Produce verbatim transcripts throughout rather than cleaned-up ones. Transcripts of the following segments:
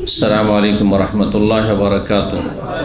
अस्सलामु अलैकुम वरहमतुल्लाहि वबरकातुह।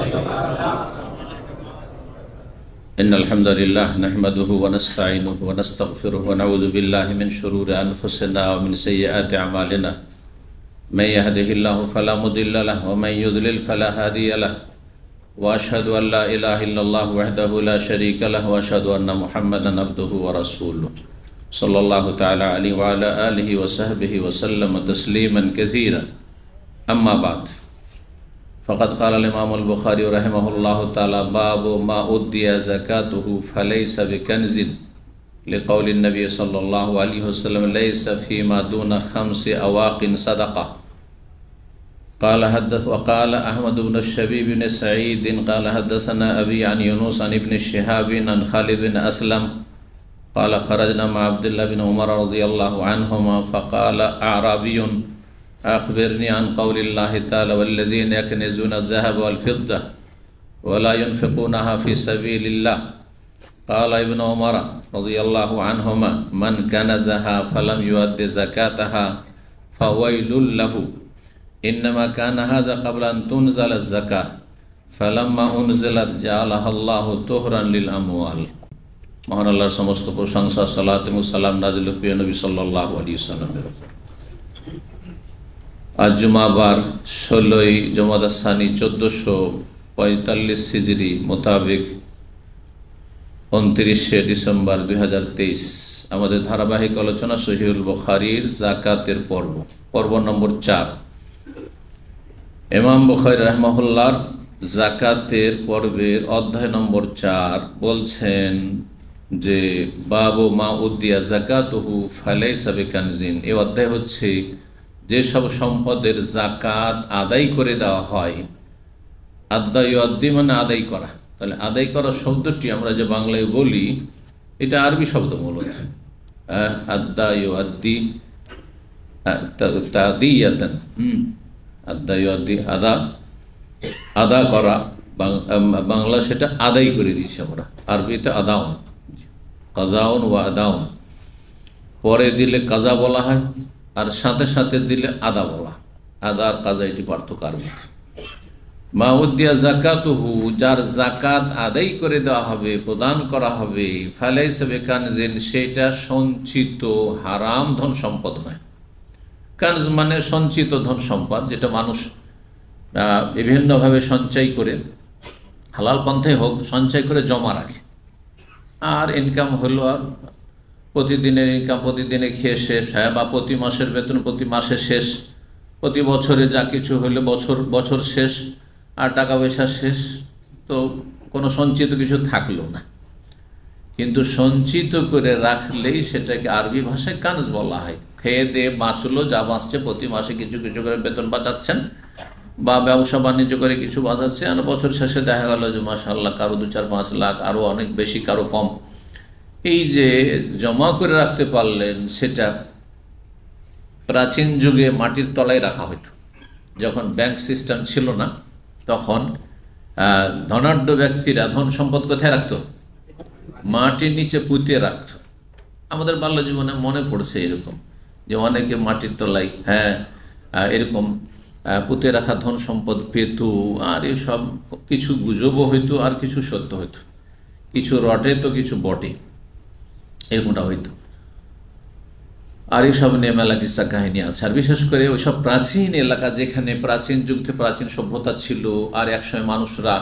इन्नल हम्दुलिल्लाह नहमदुहु व नस्तईनुहु व नस्तगफिरुहु व नऊज़ु बिल्लाहि मिन शुरूरि अनफुसिना व मिन सय्यिआति अमालिना। मैं यहदिहिल्लाहु फला मुदिल्ल लहु व मैं युद्लिल फला हादिय लहु व अशहदु अन ला इलाहा इल्लल्लाहु वहदहु ला शरीका लहु व अशहदु अन्न मुहम्मदन अब्दुहु व रसूलुहु सल्लल्लाहु तआला अलैहि व अला आलिहि व सहबिहि व सल्लम तस्लीमन कसीरा। अम्मा बाद फ़क़द क़ाल इमाम अल-बुख़ारी रहमहुल्लाहु तआला बाबु मा उद्दिया ज़कातुहु फ़लैसा बिकन्ज़िन लिक़ौलि नबी सल्लल्लाहु अलैहि वसल्लम लैसा फ़ीमा दूना ख़म्सि अवाक़िन सदक़ा। क़ाल हद्दस व क़ाल अहमद बिन शबीब बिन सईद क़ाल हद्दसना अबी अन यूनुस अन इब्न शिहाब अन खालिद बिन असलम क़ाल ख़रजना मअ अब्दुल्लाह बिन उमर रज़ियल्लाहु अन्हुमा फ़क़ाल अअराबियुन अख़बिरनी अन क़ौलिल्लाहि तआला वल्लज़ीना यकनिज़ूना अज़-ज़हब वल-फ़िद्दा वला युनफ़िक़ूनहा फ़ी सबीलिल्लाह। क़ाल इब्नु उमर रज़ियल्लाहु अन्हुमा मन कनज़हा फ़लम युअद्दि ज़कातहा फ़वैलुल लहु इन्नमा काना हाज़ा क़ब्ल अन तुनज़ल अज़-ज़काह फ़लम्मा उनज़िलत जअलहा अल्लाहु तुहरान लिल अमवाल। महान आल्लाहर समस्त प्रशंसा सालात व सालाम नाज़िल प्रिय नबी सल्लल्लाहु अलैहि वसल्लम। आज जुमाबार षोलोई जमादा सानी चौदोशो पैंताल्लिस हिजरी मोताबिक उनत्रिशे डिसेम्बर दुई हज़ार तेईस आमादेर धाराबाहिक आलोचना सहीहुल बुखारीर जाकातेर पर्व पर्व नम्बर चार। इमाम बुखारी रहमहुल्लाहर जाकातेर पर्वेर अध्याय नम्बर चार बोलছেন যে बाबु मा उद्दिया जाकातुहु फलैसा बिकन्जिन। এই অধ্যায় হচ্ছে যেসব সম্পদের জাকাত আদায় করে দেওয়া হয়। আদায় আদি মানে আদায় করা, তাহলে আদায় করা শব্দটি আমরা যে বাংলায় বলি এটা আরবি শব্দ মূলত আদায় আদি তাদিয়াতান হুম আদায় আদি আদা আদা করা, বাংলা সেটা আদায় করে দিয়েছি আমরা, আরবিতে আদাউন কাজাউন ওয়া আদাউন। পরে দিলে কাজা বলা হয় আর সাথে সাথে দিলে আদা বলা, আদা আর কাজা এটি পার্থক্য আরবি। মা উদ্দিয়া যাকাতুহু যার যাকাত আদায় করে দেওয়া হবে প্রদান করা হবে ফালাইসা বিকানজিন সেটা সঞ্চিত হারাম ধন সম্পদ নয়। কানজ মানে সঞ্চিত ধন সম্পদ যেটা মানুষ বিভিন্নভাবে সঞ্চয় করে হালাল পন্থায় হোক সঞ্চয় করে জমা রাখে, আর ইনকাম হলো আর প্রতিদিনের ইনকাম প্রতিদিনে খেয়ে শেষ, হ্যাঁ, বা প্রতি মাসের বেতন প্রতি মাসে শেষ, প্রতি বছরে যা কিছু হলে বছর বছর শেষ, আর টাকা পয়সা শেষ, তো কোনো সঞ্চিত কিছু থাকলো না। কিন্তু সঞ্চিত করে রাখলেই সেটাকে আরবি ভাষায় কানজ বলা হয়। খেয়ে দিয়ে বাঁচলো, যা বাঁচছে প্রতি মাসে কিছু কিছু করে বেতন বাঁচাচ্ছেন বা ব্যবসা বাণিজ্য করে কিছু বাঁচাচ্ছে, আর বছর শেষে দেখা গেল যে মাশাআল্লাহ কারো দু চার পাঁচ লাখ, আরও অনেক বেশি কারো কম। এই যে জমা করে রাখতে পারলেন সেটা প্রাচীন যুগে মাটির তলায় রাখা হতো। যখন ব্যাংক সিস্টেম ছিল না তখন ধনাঢ্য ব্যক্তিরা ধন সম্পদ কোথায় রাখত? মাটির নিচে পুঁতে রাখত। আমাদের বাল্য জীবনে মনে পড়ছে এরকম যে অনেকে মাটির তলায় হ্যাঁ এরকম পুঁতে রাখা ধন সম্পদ পেত, আর এসব কিছু গুজবও হইতো আর কিছু সত্য হইতো, কিছু রটে তো কিছু বটে, এরকমটা হইতো। আর এইসব নিয়ে মেলা কিসা কাহিনী আছে। আর বিশেষ করে ওইসব প্রাচীন এলাকা যেখানে প্রাচীন যুগ থেকে প্রাচীন সভ্যতা ছিল, আর একসময় মানুষরা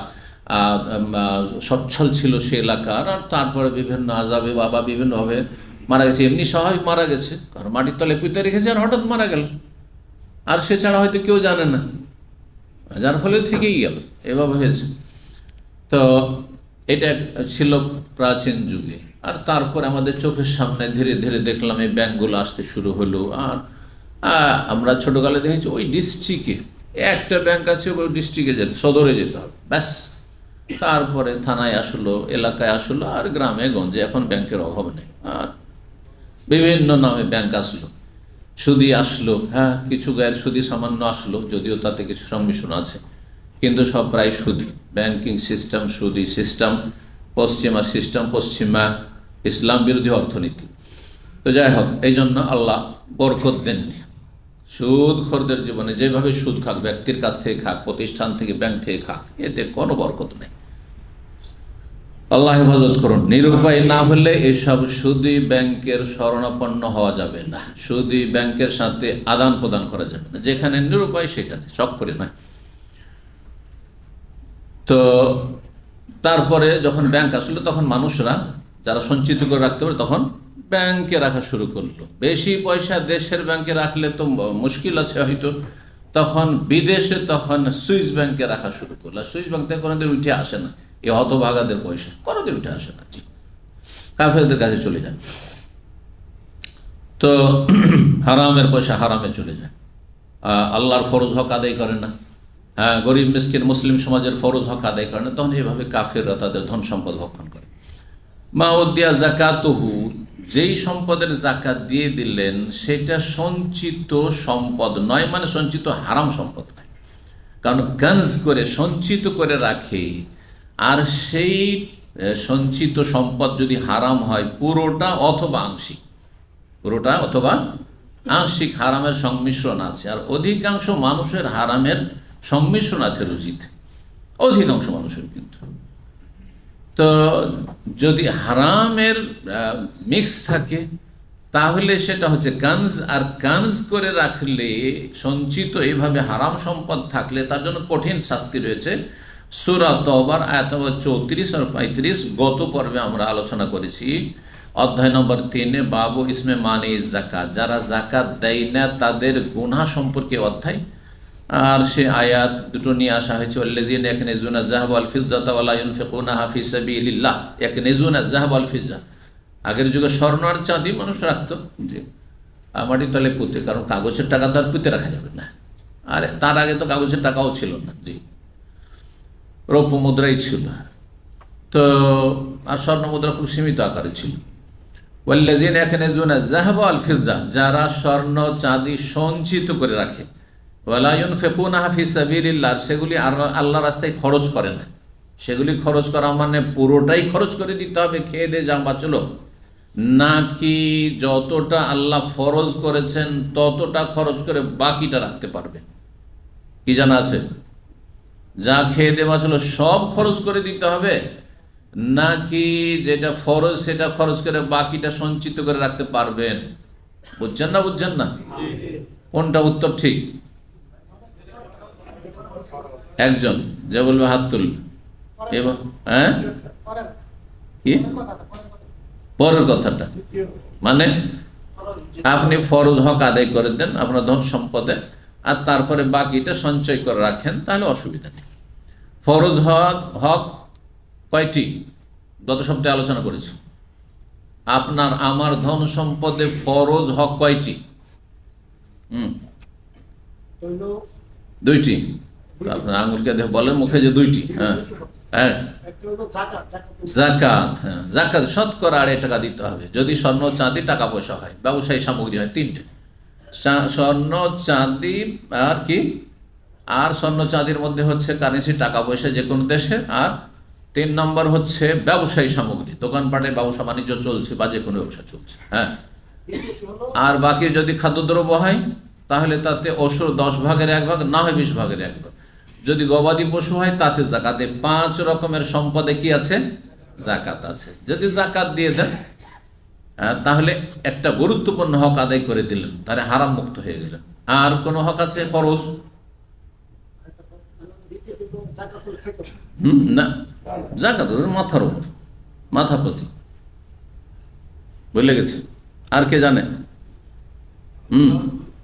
সচ্ছল ছিল সে এলাকার, আর তারপরে বিভিন্ন আজাবে বাবা বিভিন্নভাবে মারা গেছে, এমনি স্বাভাবিক মারা গেছে, কারণ মাটির তলে পুঁতে রেখেছে আর হঠাৎ মারা গেল, আর সে ছাড়া হয়তো কেউ জানে না, যার ফলে থেকেই গেল, এভাবে হয়েছে। তো এটা ছিল প্রাচীন যুগে। আর তারপর আমাদের চোখের সামনে ধীরে ধীরে দেখলাম এই ব্যাংকগুলো আসতে শুরু হলো। আর আমরা ছোটোকালে দেখেছি ওই ডিস্ট্রিক্টে একটা ব্যাংক আছে, ওই ডিস্ট্রিক্টে যেতে সদরে যেতে হবে ব্যাস, তারপরে থানায় আসলো, এলাকায় আসলো, আর গ্রামে গঞ্জে এখন ব্যাংকের অভাব নেই, আর বিভিন্ন নামে ব্যাংক আসলো, সুদি আসলো, হ্যাঁ কিছু গায়ের সুদি সামান্য আসলো, যদিও তাতে কিছু সংমিশ্রণ আছে, কিন্তু সব প্রায় সুদি। ব্যাংকিং সিস্টেম সুদি সিস্টেম, পশ্চিমা সিস্টেম পশ্চিমা ইসলাম বিরোধী অর্থনীতি। তো যাই হোক, এই জন্য আল্লাহ বরকত দেননি, সুদখোরদের জীবনে যেভাবে সুদ খাক, ব্যক্তির কাছ থেকে খাক, প্রতিষ্ঠান থেকে, ব্যাংক থেকে খাক, এতে কোনো বরকত নেই। আল্লাহ হেফাজত করুন। নিরুপায় না হলে এসব সুদী ব্যাংকের শরণাপন্ন হওয়া যাবে না, সুদী ব্যাংকের সাথে আদান প্রদান করা যাবে না। যেখানে নিরুপায় সেখানে, শখ করে নয়। তো তারপরে যখন ব্যাংক আসলো, তখন মানুষরা যারা সঞ্চিত করে রাখতে পারে তখন ব্যাংকে রাখা শুরু করলো। বেশি পয়সা দেশের ব্যাংকে রাখলে তো মুশকিল আছে হয়তো, তখন বিদেশে তখন সুইস ব্যাংকে রাখা শুরু করলো। সুইস ব্যাংক থেকে কোনোদিন উঠে আসে না, এই হতভাগাদের পয়সা কোনোদিন উঠে আসে না, কাফেরদের কাছে চলে যায়। তো হারামের পয়সা হারামে চলে যায়, আল্লাহর ফরজ হক আদায় করে না, হ্যাঁ, গরিব মিসকিন মুসলিম সমাজের ফরজ হক আদায় করে না, তখন এইভাবে কাফেররা তাদের ধন সম্পদ ভক্ষণ করে। মা উদ্দিয়া জাকাতুহু, যেই সম্পদের জাকাত দিয়ে দিলেন সেটা সঞ্চিত সম্পদ নয়, মানে সঞ্চিত হারাম সম্পদ নয়। কারণ গঞ্জ করে সঞ্চিত করে রাখে, আর সেই সঞ্চিত সম্পদ যদি হারাম হয় পুরোটা অথবা আংশিক, পুরোটা অথবা আংশিক হারামের সংমিশ্রণ আছে। আর অধিকাংশ মানুষের হারামের সংমিশ্রণ আছে রুজিতে, অধিকাংশ মানুষের। কিন্তু তো যদি হারামের মিক্স থাকে তাহলে সেটা হচ্ছে কানজ, আর কানজ করে রাখলে সঞ্চিত এইভাবে হারাম সম্পদ থাকলে তার জন্য কঠিন শাস্তি রয়েছে। সূরা তওবার আয়াত নম্বর চৌত্রিশ আর পঁয়ত্রিশ গত পর্বে আমরা আলোচনা করেছি। অধ্যায় নম্বর তিনে বাবু ইসমে মানে জাকাত, যারা জাকাত দেয় না তাদের গুনাহ সম্পর্কে অধ্যায়। আর সে আয়াত দুটো নিয়ে আসা হয়েছে, আল্লাযীনা ইয়াকনিজুনা যাহাবা ওয়াল ফিদ্দাতা ওয়া লা ইউনফিকুনাহা ফি সাবিলিল্লাহ। ইয়াকনিজুনা যাহাবা ওয়াল ফিদ্দা, আগের যুগে স্বর্ণ আর চাঁদি মানুষ রাখতো যে মাটির তলে পুঁতে, কারণ কাগজের টাকা তো আর পুঁতে রাখা যাবে না। আর তার আগে তো কাগজের টাকাও ছিল না, জি, রৌপ্য মুদ্রাই ছিল। তো আর স্বর্ণ মুদ্রা খুব সীমিত আকারে ছিল। ওয়াল্লাযীনা ইয়াকনিজুনা যাহাবা ওয়াল ফিদ্দা, যারা স্বর্ণ চাঁদি সঞ্চিত করে রাখে, ওয়ালা ইউনফিকুনাহা ফি সাবিলিল্লাহ, সেগুলি আল্লাহর রাস্তায় খরচ করে না। সেগুলি খরচ করা মানে পুরোটাই খরচ করে দিতে হবে, খেয়ে দিয়ে যা বাঁচলো, নাকি যতটা আল্লাহ ফরজ করেছেন ততটা খরচ করে বাকিটা রাখতে পারবে? কি জানা আছে? যা খেয়ে দিয়ে বাঁচলো সব খরচ করে দিতে হবে, নাকি যেটা ফরজ সেটা খরচ করে বাকিটা সঞ্চিত করে রাখতে পারবেন? বুঝছেন না? বুঝছেন না? কোনটা উত্তর ঠিক? একজন যে বলবে হাত তুল। এবং হ্যাঁ, কি পরের কথাটা মানে আপনি ফরজ হক আদায় করে দেন আপনার ধন সম্পদে, আর তারপরে বাকিটা সঞ্চয় করে রাখেন, তাহলে অসুবিধা নেই। ফরজ হক হক কয়টি? গত সপ্তাহে আলোচনা করেছি। আপনার আমার ধন সম্পদে ফরজ হক কয়টি? হুম, দুইটি। আপনার আঙুলকে বলেন মুখে যে দুইটি। হ্যাঁ হ্যাঁ, জাকাত। হ্যাঁ, জাকাত শতকরা আড়াই টাকা দিতে হবে যদি স্বর্ণ চাঁদি টাকা পয়সা হয়, ব্যবসায়ী সামগ্রী হয়। তিনটে, স্বর্ণ চাঁদি আর কি, আর স্বর্ণ চাঁদির মধ্যে হচ্ছে কারেন্সি টাকা পয়সা যে কোনো দেশে, আর তিন নম্বর হচ্ছে ব্যবসায়ী সামগ্রী, দোকানপাটে ব্যবসা বাণিজ্য চলছে বা যে কোনো ব্যবসা চলছে। হ্যাঁ, আর বাকি যদি খাদ্যদ্রব্য হয় তাহলে তাতে ওষুধ দশ ভাগের এক ভাগ, না হয় বিশ ভাগের এক ভাগ। যদি গবাদি পশু হয় তাতে জাকাতে পাঁচ রকমের সম্পদে কি আছে? জাকাত আছে। যদি জাকাত দিয়ে দেন তাহলে একটা গুরুত্বপূর্ণ হক আদায় করে দিলেন, তাহলে হারাম মুক্ত হয়ে গেলেন। আর কোন হক আছে ফরজ? হুম, না, জাকাত মাথার উপর, মাথা প্রতি বলে গেছে। আর কে জানে? হুম,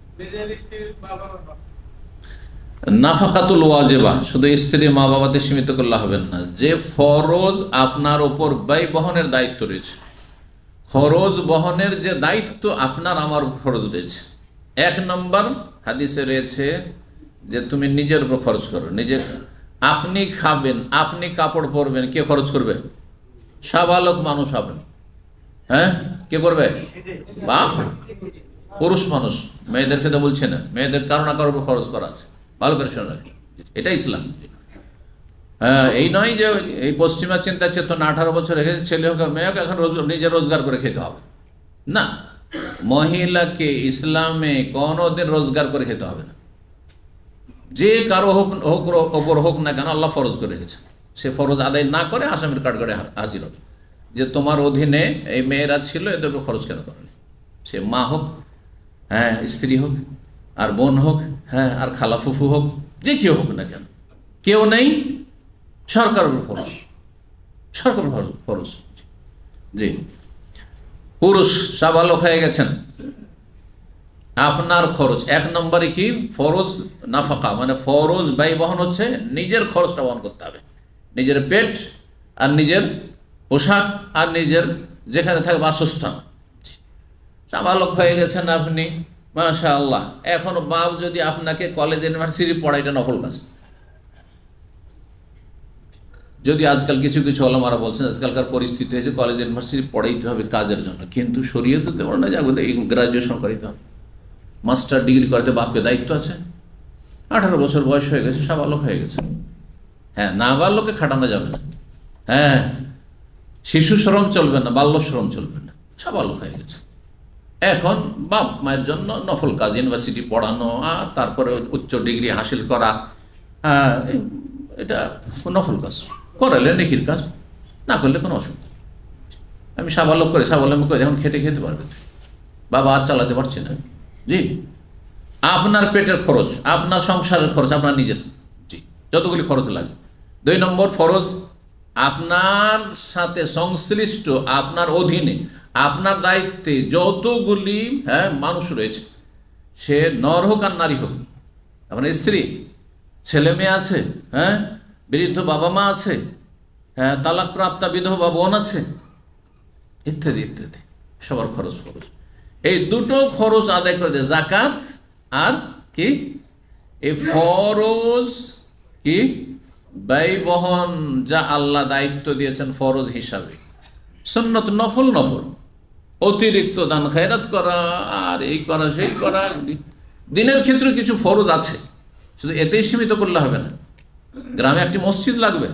নাফাকাতুল ওয়াজিবা, শুধু স্ত্রী মা বাবাতে সীমিত করলে হবেন না। যে ফরজ আপনার ওপর ব্যয় বহনের দায়িত্ব রয়েছে, খরচ বহনের যে দায়িত্ব আপনার আমার খরচ রয়েছে। এক নম্বর হাদিসে রয়েছে যে তুমি নিজের উপর খরচ করো, নিজে আপনি খাবেন, আপনি কাপড় পরবেন, কে খরচ করবে? সাবালক মানুষ আপনি। হ্যাঁ, কে করবে? বাপ, পুরুষ মানুষ। মেয়েদেরকে তো বলছে না, মেয়েদের কারো না কারোর উপর খরচ করা আছে, ভালো করে শুনে রাখি, এটা ইসলাম। হ্যাঁ, এই নয় যে এই পশ্চিমা চিন্তা চেতনা আঠারো বছর রেখেছে ছেলে হোক মেয়ে হোক এখন রোজ নিজে রোজগার করে খেতে হবে, না। মহিলাকে ইসলামে কোনোদিন রোজগার করে খেতে হবে না। যে কারো হোক হোক ওপর হোক না কেন, আল্লাহ ফরজ করে রেখেছে। সে ফরজ আদায় না করে আসামির কাঠগড়ে হাজির হবে, যে তোমার অধীনে এই মেয়েরা ছিল, এদের উপর খরচ কেন করেনি? সে মা হোক, হ্যাঁ স্ত্রী হোক, আর বোন হোক, হ্যাঁ আর খালা ফুফু হোক, যে কেউ হোক না কেন, কেউ নেই, সরকারের উপর ফরজ, সরকারের ফরজ। জি, পুরুষ সাবালক হয়ে গেছেন, আপনার খরচ এক নম্বরে কি? ফরজ নাফাকা, মানে ফরজ ব্যয় বহন হচ্ছে নিজের খরচটা বহন করতে হবে, নিজের পেট আর নিজের পোশাক আর নিজের যেখানে থাকে বাসস্থান। সাবালক হয়ে গেছেন আপনি, মাশাআল্লাহ। এখন বাপ যদি আপনাকে কলেজ ইউনিভার্সিটি পড়ায়, এটা নফল কাজ। যদি আজকাল কিছু কিছু ওলামারা বলছেন আজকালকার পরিস্থিতি হয়েছে কলেজ ইউনিভার্সিটি পড়াইতে হবে কাজের জন্য, কিন্তু শরীয়তে তো বলে না যে গ্রাজুয়েশন করাইতে হবে, মাস্টার ডিগ্রি করতে বাপকে দায়িত্ব আছে। আঠারো বছর বয়স হয়ে গেছে, সাবালক হয়ে গেছে। হ্যাঁ, নাবালককে খাটানো যাবে না, হ্যাঁ শিশু শ্রম চলবে না, বাল্য শ্রম চলবে না, সাবালক হয়ে গেছে। এখন বাপ মায়ের জন্য নফল কাজ, ইউনিভার্সিটি পড়ানো আর তারপরে উচ্চ ডিগ্রি হাসিল করা, এটা নফল কাজ, করালে নেকির কাজ, না করলে কোনো অসুবিধা। আমি সাবালক করে সাবালক করে এখন খেটে খেতে পারবে, বাবা আর চালাতে পারছি না। জি, আপনার পেটের খরচ, আপনার সংসারের খরচ আপনার নিজের, জি যতগুলি খরচ লাগে। দুই নম্বর ফরজ, আপনার সাথে সংশ্লিষ্ট, আপনার অধীনে, আপনার দায়িত্বে যতগুলি হ্যাঁ মানুষ রয়েছে, সে নর হোক আর নারী হোক, আপনার স্ত্রী, ছেলে মেয়ে আছে, হ্যাঁ বৃদ্ধ বাবা মা আছে, হ্যাঁ তালাক প্রাপ্তা বিধবা বা বোন আছে, ইত্যাদি ইত্যাদি, সবার খরচ ফরজ। এই দুটো খরচ আদায় করে দেয় জাকাত আর কি এই ফরজ কি ব্যয় বহন, যা আল্লাহ দায়িত্ব দিয়েছেন ফরজ হিসাবে। সুন্নত নফল নফল, অতিরিক্ত দান খায়রাত করা আর এই করা সেই করা, দিনের ক্ষেত্রে কিছু ফরজ আছে, শুধু এতেই সীমিত করলে হবে না। গ্রামে একটি মসজিদ লাগবে,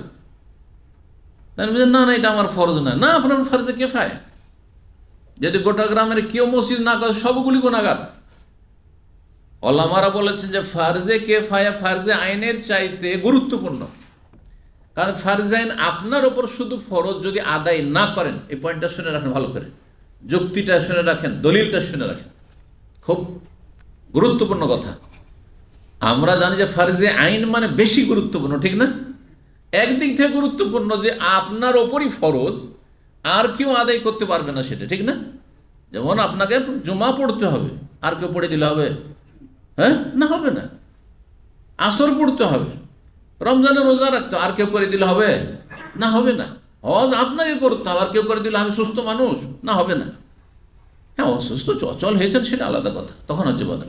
না না এটা আমার ফরজ না, না আপনার ফরজে কিফায়া। যদি গোটা গ্রামের কেউ মসজিদ না করে, সবগুলি গুনাহগার। ওলামারা বলেছেন যে ফারজে কিফায়া ফারজে আইনের চাইতে গুরুত্বপূর্ণ, কারণ ফারজে আইন আপনার ওপর শুধু ফরজ যদি আদায় না করেন, এই পয়েন্টটা শুনে রাখেন ভালো করে, যুক্তিটা শুনে রাখেন, দলিলটা শুনে রাখেন, খুব গুরুত্বপূর্ণ কথা। আমরা জানি যে ফারজে আইন মানে বেশি গুরুত্বপূর্ণ, ঠিক না? একদিক থেকে গুরুত্বপূর্ণ যে আপনার ওপরই ফরজ, আর কেউ আদায় করতে পারবে না সেটা, ঠিক না? যেমন আপনাকে জুমা পড়তে হবে, আর কেউ পড়ে দিলে হবে? হ্যাঁ, না হবে না। আসর পড়তে হবে, রমজানে রোজা রাখতে আর কেউ করে দিলে হবে? না হবে না। হজ আপনাকে করতে হবে, আর কেউ করে দিলে আমি সুস্থ মানুষ, না হবে না। হ্যাঁ অসুস্থ চচল হয়েছেন সেটা আলাদা কথা, তখন হচ্ছে বদল।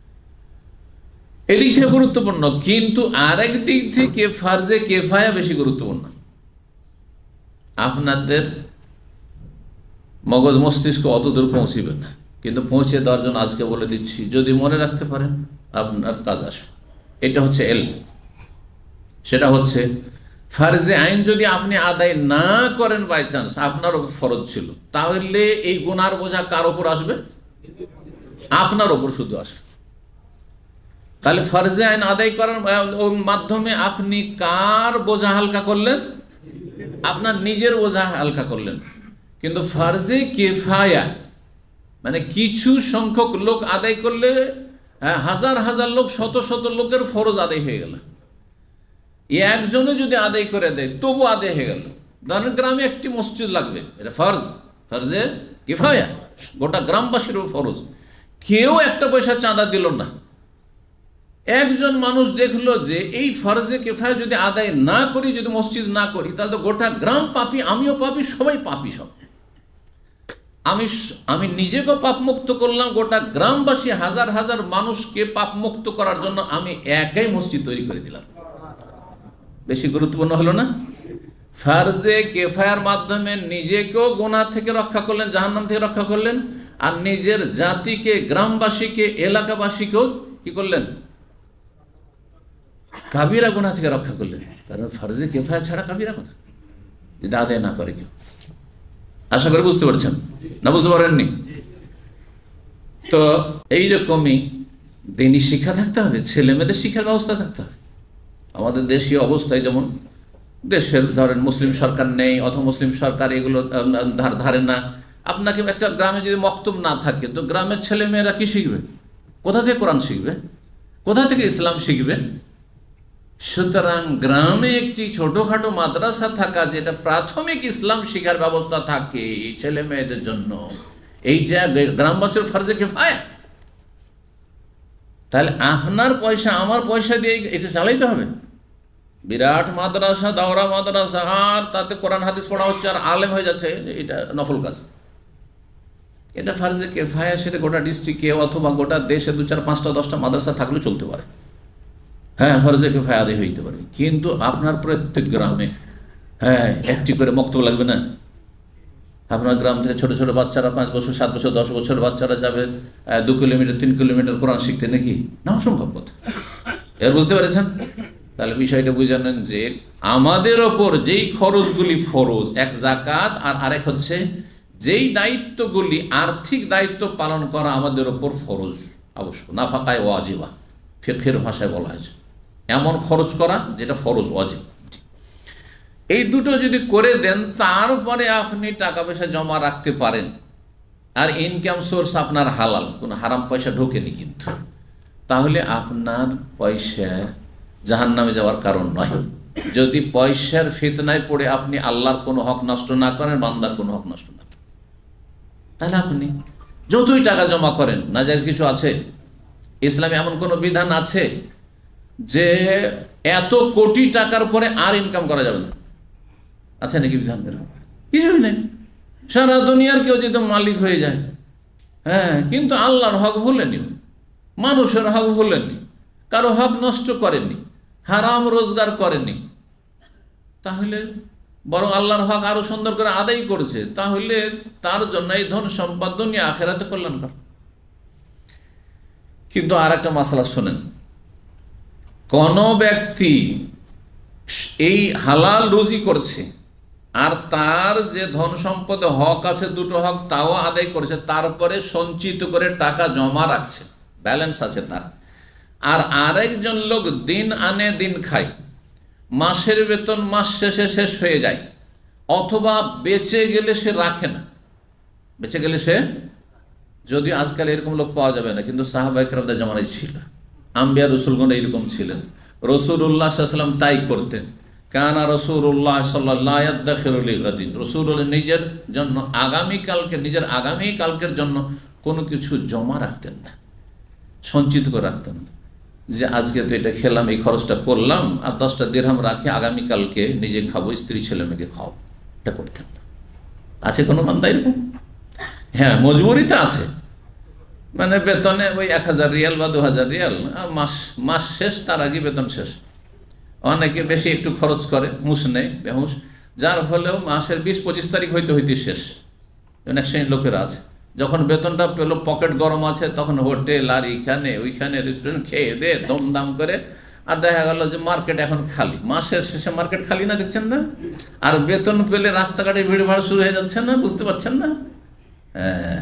এদিক থেকে গুরুত্বপূর্ণ, কিন্তু আরেক দিক থেকে ফারজে কিফায়া বেশি গুরুত্বপূর্ণ। আপনাদের মগজ মস্তিষ্ক অত দূর পৌঁছিবে না, কিন্তু পৌঁছে দেওয়ার জন্য আজকে বলে দিচ্ছি, যদি মনে রাখতে পারেন আপনার কাজ আসবে। এটা হচ্ছে এল, সেটা হচ্ছে ফারজে আইন যদি আপনি আদায় না করেন বাই চান্স, আপনার ওপর ফরজ ছিল, তাহলে এই গুনার বোঝা কার ওপর আসবে? আপনার ওপর শুধু আসবে। তাহলে ফরজে আইন আদায় করার মাধ্যমে আপনি কার বোঝা হালকা করলেন? আপনার নিজের বোঝা হালকা করলেন। কিন্তু ফরজে কিফায়া মানে কিছু সংখ্যক লোক আদায় করলে হাজার হাজার লোক, শত শত লোকের ফরজ আদায় হয়ে গেল। একজনে যদি আদায় করে দেয় তবু আদায় হয়ে গেল। ধরেন গ্রামে একটি মসজিদ লাগবে, এটা ফরজ, ফরজে কিফায়া, গোটা গ্রামবাসীর ফরজ। কেউ একটা পয়সা চাঁদা দিল না, একজন মানুষ দেখলো যে এই ফরজে কিফায়া যদি আদায় না করি, যদি মসজিদ না করি, তাহলে তো গোটা গ্রাম পাপী, আমিও পাপী, সবাই পাপী। সব আমি আমি নিজেকে পাপমুক্ত করলাম, গোটা গ্রামবাসী হাজার হাজার মানুষকে পাপমুক্ত করার জন্য আমি একাই মসজিদ তৈরি করে দিলাম। বেশি গুরুত্বপূর্ণ হলো না? ফরজে কিফায়ার মাধ্যমে নিজেকেও গুনাহ থেকে রক্ষা করলেন, জাহান্নাম থেকে রক্ষা করলেন, আর নিজের জাতিকে, গ্রামবাসীকে, এলাকাবাসীকেও কি করলেন? কাবিরা গুনাহ থেকে রক্ষা করলেন। কারণ ফরজে কিফায়া ছাড়া কাবিরা গুনাহ যদি আদায় না করে কেউ। আশা করি বুঝতে পারছেন, না বুঝতে পারেননি? তো এইরকমই দিনই শিক্ষা থাকতে হবে, ছেলে মেয়েদের শিক্ষার ব্যবস্থা থাকতে হবে। আমাদের দেশীয় অবস্থায় যেমন দেশের ধরেন মুসলিম সরকার নেই অথবা মুসলিম সরকার এগুলো ধারে না, আপনাকে একটা গ্রামে যদি মক্তব না থাকে তো গ্রামের ছেলে মেয়েরা কি শিখবে? কোথা থেকে কোরআন শিখবে? কোথা থেকে ইসলাম শিখবে? সুতরাং গ্রামে একটি ছোটখাটো মাদ্রাসা থাকা, যেটা প্রাথমিক ইসলাম শিক্ষার ব্যবস্থা থাকে ছেলে মেয়েদের জন্য, এইটা গ্রামবাসীর ফরজে কিফায়া। তাহলে আপনার পয়সা আমার পয়সা দিয়ে এটা চালাইতে হবে। বিরাট মাদ্রাসা, দাওরা মাদ্রাসা, আর তাতে কোরআন হাদিস পড়া হচ্ছে আর আলেম হয়ে যাচ্ছে, এটা নফল কাজ। এটা ফরজে কিফায়া, সেটা গোটা ডিস্ট্রিক্টে অথবা গোটা দেশে দু চার পাঁচটা দশটা মাদ্রাসা থাকলে চলতে পারে, হ্যাঁ ফরজে কিফায়া আদায় হইতে পারে। কিন্তু আপনার প্রত্যেক গ্রামে হ্যাঁ একটি করে মক্তব লাগবে না? আপনার গ্রাম থেকে ছোট ছোট বাচ্চারা পাঁচ বছর সাত বছর দশ বছর বাচ্চারা যাবে দু কিলোমিটার তিন কিলোমিটার কোরআন শিখতে, নাকি? না, অসম্ভব কথা। এর বুঝতে পেরেছেন? তাহলে বিষয়টা বুঝে নেন যে আমাদের ওপর যেই খরচগুলি ফরজ, এক যাকাত আর আরেক হচ্ছে যেই দায়িত্বগুলি আর্থিক দায়িত্ব পালন করা আমাদের ওপর ফরজ আবশ্যক, নাফাকায়ে ওয়াজিবা ফিকহের ভাষায় বলা হয়েছে, এমন খরচ করা যেটা ফরজ ওয়াজিব। এই দুটো যদি করে দেন তারপরে আপনি টাকা পয়সা জমা রাখতে পারেন, আর ইনকাম সোর্স আপনার হালাল, কোনো হারাম পয়সা ঢোকেনি কিন্তু, তাহলে আপনার পয়সা জাহান্নামে যাওয়ার কারণ নয়। যদি পয়সার ফিতনায় পড়ে আপনি আল্লাহর কোনো হক নষ্ট না করেন, বান্দার কোনো হক নষ্ট না করেন, তাহলে আপনি যতই টাকা জমা করেন, নাজায়েজ কিছু আছে? ইসলামে এমন কোনো বিধান আছে যে এত কোটি টাকার পরে আর ইনকাম করা যাবে না? আছে নাকি বিধান? কিছুই নেই। সারা দুনিয়ার কেউ যদি মালিক হয়ে যায়, হ্যাঁ, কিন্তু আল্লাহর হক ভুলেনি, মানুষের হক ভুলেননি, কারো হক নষ্ট করেননি, হারাম রোজগার করেননি, তাহলে বরং আল্লাহর হক আরো সুন্দর করে আদায় করেছে, তাহলে তার জন্য এই ধন সম্পদ দুনিয়া আখেরাতে কল্যাণকর। কিন্তু আর একটা মাসলা শোনেন, কোন ব্যক্তি এই হালাল রুজি করছে আর তার যে ধন সম্পদে হক আছে, দুটো হক তাও আদায় করেছে, তারপরে সঞ্চিত করে টাকা জমা রাখছে, ব্যালেন্স আছে তার, আর আরেকজন লোক দিন আনে দিন খায়, মাসের বেতন মাস শেষে শেষ হয়ে যায়, অথবা বেঁচে গেলে সে রাখে না, বেঁচে গেলে সে, যদি আজকাল এরকম লোক পাওয়া যাবে না, কিন্তু সাহাবায়ে কেরামদের জামানায় ছিল, আম্বিয়া রসুলগণ এইরকম ছিলেন, রসুল্লাহ সাল্লাল্লাহু আলাইহি ওয়াসাল্লাম তাই করতেন। কানা রসুল্লাহ সাল্লাল্লাহু ইয়াদাখিরু লিগাদিন, রসুল নিজের জন্য আগামীকালকে, নিজের আগামীকালকের জন্য কোনো কিছু জমা রাখতেন না, সঞ্চিত করে রাখতেন না, যে আজকে তো এটা খেলাম, এই খরচটা করলাম, আর দশটা দিরহাম রাখি আগামীকালকে নিজে খাবো, স্ত্রী ছেলে মেয়েকে খাও, এটা করতেন না। আছে কোনো বান্দা এরকম? হ্যাঁ, মজবুরিতে আছে, মানে বেতনে ওই এক হাজার রিয়াল বা দু হাজার রিয়াল, মাস মাস শেষ, তার আগে বেতন শেষ। অনেকে বেশি একটু খরচ করে, হুঁশ নেই, বেহুশ, যার ফলেও মাসের বিশ পঁচিশ তারিখ হইতে হইতে শেষ। এক শ্রেণীর লোকেরা আছে, যখন বেতনটা পেলো, পকেট গরম আছে, তখন হোটেল আর এইখানে ওইখানে রেস্টুরেন্ট খেয়ে দে দমদাম করে, আর দেখা গেল যে মার্কেট এখন খালি, মাসের শেষে মার্কেট খালি না, দেখছেন না? আর বেতন পেলে রাস্তাঘাটে ভিড় ভাড় শুরু হয়ে যাচ্ছে না, বুঝতে পারছেন না? হ্যাঁ,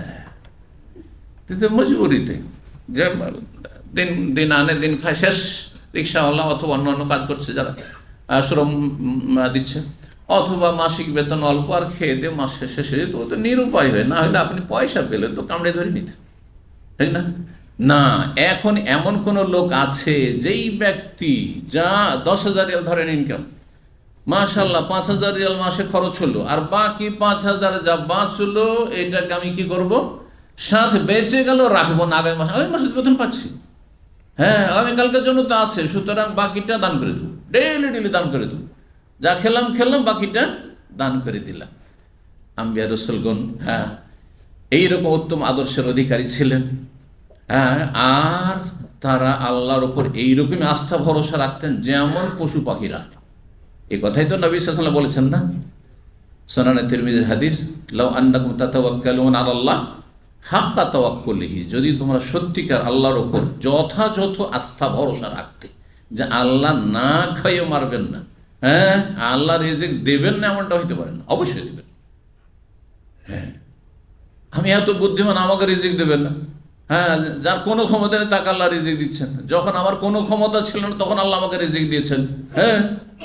মজবুরিতে যে দিন দিন আনে দিন খায়, শেষ, রিক্সাওয়ালা অথবা অন্য অন্য কাজ করছে যারা শ্রম দিচ্ছে, অথবা মাসিক বেতন অল্প, আর খেয়ে দিয়ে মাস শেষে তো তো নিরুপায় হয়, না হলে আপনি পয়সা পেলে তো কামড়ে ধরে নিতেন, ঠিক না? না, এখন এমন কোন লোক আছে যেই ব্যক্তি যা দশ হাজার রিয়াল ধরেন ইনকাম, মাশাল্লাহ পাঁচ হাজার রিয়াল মাসে খরচ হলো, আর বাকি পাঁচ হাজার যা বাঁচলো এটাকে আমি কি করব, সাথে বেঁচে গেল রাখবো না, আগামী মাসে, আগামী মাসে বেতন পাচ্ছি, হ্যাঁ আগামীকালকের জন্য তো আছে, সুতরাং বাকিটা দান করে দেবো, ডেইলি ডেইলি দান করে দেবো, যা খেলাম খেলাম, বাকিটা দান করে দিলাম। আম্বিয়া রাসূলগণ হ্যাঁ এইরকম উত্তম আদর্শের অধিকারী ছিলেন, হ্যাঁ, আর তারা আল্লাহর উপর এইরকমই আস্থা ভরসা রাখতেন যেমন পশু পাখিরা। এই কথাই তো নবী সাল্লাল্লাহু আলাইহি ওয়াসাল্লাম বলেছেন না, সুনানে তিরমিজির হাদিস, লাউ আন্নাকুম তাতাওয়াক্কালুনা আলাল্লাহ হাক্কা তাওয়াক্কুলিহি, যদি তোমরা সত্যিকার আল্লাহর উপর যথাযথ আস্থা ভরসা রাখতে, যে আল্লাহ না খাইয়ে মারবেন না, হ্যাঁ আল্লাহ রিজিক দেবেন না, এমনটা হইতে পারে না, অবশ্যই দেবেন। হ্যাঁ, আমি এত বুদ্ধিমান, আমাকে রিজিক দেবেন না, হ্যাঁ, যার কোনো ক্ষমতা নেই তাকে আল্লাহ রিজিক দিচ্ছেন। যখন আমার কোনো ক্ষমতা ছিল না তখন আল্লাহ আমাকে রিজিক দিয়েছেন। হ্যাঁ,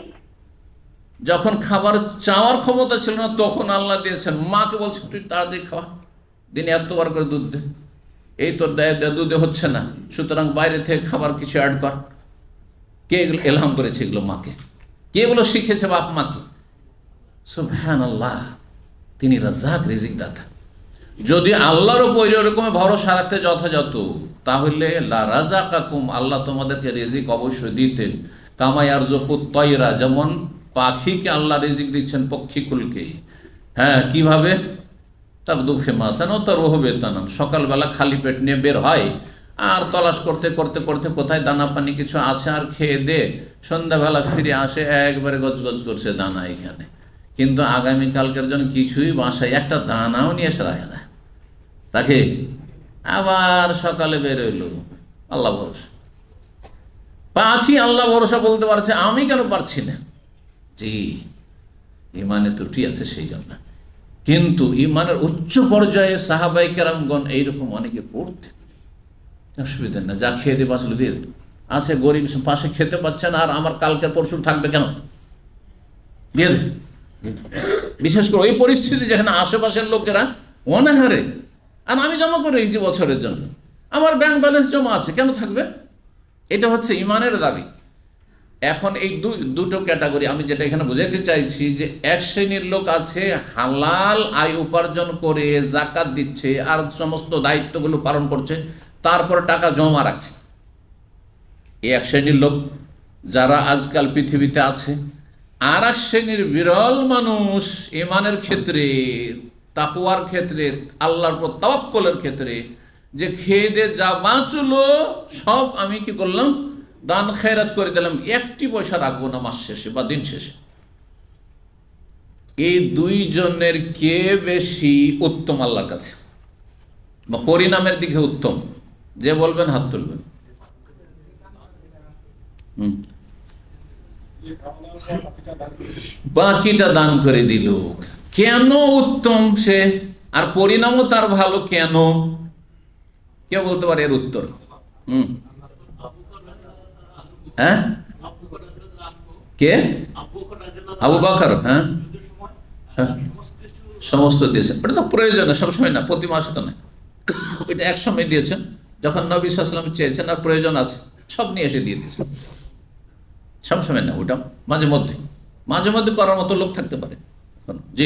যখন খাবার চাওয়ার ক্ষমতা ছিল না তখন আল্লাহ দিয়েছেন। মাকে বলছেন তুই তাড়াতাড়ি খাওয়া, দিনে এতবার করে দুধ দে, এই তোর দুধে হচ্ছে না, সুতরাং বাইরে থেকে খাবার কিছু অ্যাড কর। কে এগুলো এলহাম করেছে? এগুলো মাকে। কে এগুলো শিখেছে? বাপ মাকে। সুবহানাল্লাহ, তিনি রাজ্জাক, রিজিক দাতা। যদি আল্লাহর উপর এরকম ভরসা রাখতে যথাযথ, তাহলে লা রাযাকাকুম, আল্লাহ তোমাদেরকে রিজিক অবশ্যই দিতেন। কামা ইয়ারযুকুত তায়রা, যেমন পাখিকে আল্লাহ রিজিক দিচ্ছেন, পক্ষীকুলকে। হ্যাঁ, কিভাবে? তাবদু খিমাসান ওয়া তারুহু বিতানান, সকালবেলা খালি পেট নিয়ে বের হয় আর তলাশ করতে করতে করতে কোথায় দানা পানি কিছু আছে আর খেয়ে দে, সন্ধ্যাবেলা ফিরে আসে একবারে গজগজ করছে দানা এখানে, কিন্তু আগামীকালকের জন্য কিছুই বাসায় একটা দানাও নিয়ে এসে রাখে না, রাখে। আবার সকালে বেরোইল, আল্লাহ ভরসা। পাখি আল্লাহ ভরসা বলতে পারছে, আমি কেন পারছি না? জি, ইমানে ত্রুটি আছে সেই জন্য। কিন্তু ইমানের উচ্চ পর্যায়ে সাহাবাই কেরামগণ এইরকম অনেকে পড়তেন, অসুবিধা না, যা খেয়ে দিয়ে বাঁচলো দিয়ে আছে, গরিব পাশে খেতে পাচ্ছে না, আর আমার কালকে পরশু থাকবে কেন, দিয়ে দে। বিশেষ করে ওই পরিস্থিতি যেখানে আশেপাশের লোকেরা অনাহারে, আর আমি জমা করে রেখেছি বছরের জন্য, আমার ব্যাংক ব্যালেন্স জমা আছে, কেন থাকবে? এটা হচ্ছে ইমানের দাবি। এখন এই দুই দুটো ক্যাটাগরি আমি যেটা এখানে বুঝাইতে চাইছি, যে এক শ্রেণীর লোক আছে হালাল আয় উপার্জন করে জাকাত দিচ্ছে আর সমস্ত দায়িত্বগুলো পালন করছে, তারপর টাকা জমা রাখছে। এই এক শ্রেণীর লোক যারা আজকাল পৃথিবীতে আছে। আর এক শ্রেণীর বিরল মানুষ ইমানের ক্ষেত্রে, তাকওয়ার ক্ষেত্রে, আল্লাহর উপর তাওয়াক্কুলের ক্ষেত্রে, যে খেয়ে দে যা বাঁচলো সব আমি কি করলাম, দান খেরাত করে দিলাম, একটি পয়সা রাখবো না মাস শেষে বা দিন শেষে। এই দুইজনের কে বেশি উত্তম আল্লাহর কাছে, বা পরিণামের দিকে উত্তম? যে বলবেন হাত তুলবেন। হুম, বাকিটা দান করে দিল, কেন উত্তম সে, আর পরিণামও তার ভালো কেন? কে বলতে পারে এর উত্তর? হুম, হ্যাঁ, কে? আবু বকর। হ্যাঁ, সমস্ত দিয়েছেন, ওটা তো প্রয়োজনে, সবসময় না, প্রতি মাসে তো না, ওইটা এক সময় দিয়েছেন যখন নবী সাল্লাল্লাহু আলাইহি ওয়াসাল্লাম চেয়েছেন আর প্রয়োজন আছে, সব নিয়ে এসে দিয়ে দিয়েছেন। সবসময় না, ওটা মাঝে মধ্যে, মাঝে মধ্যে করার মতো লোক থাকতে পারে। জি,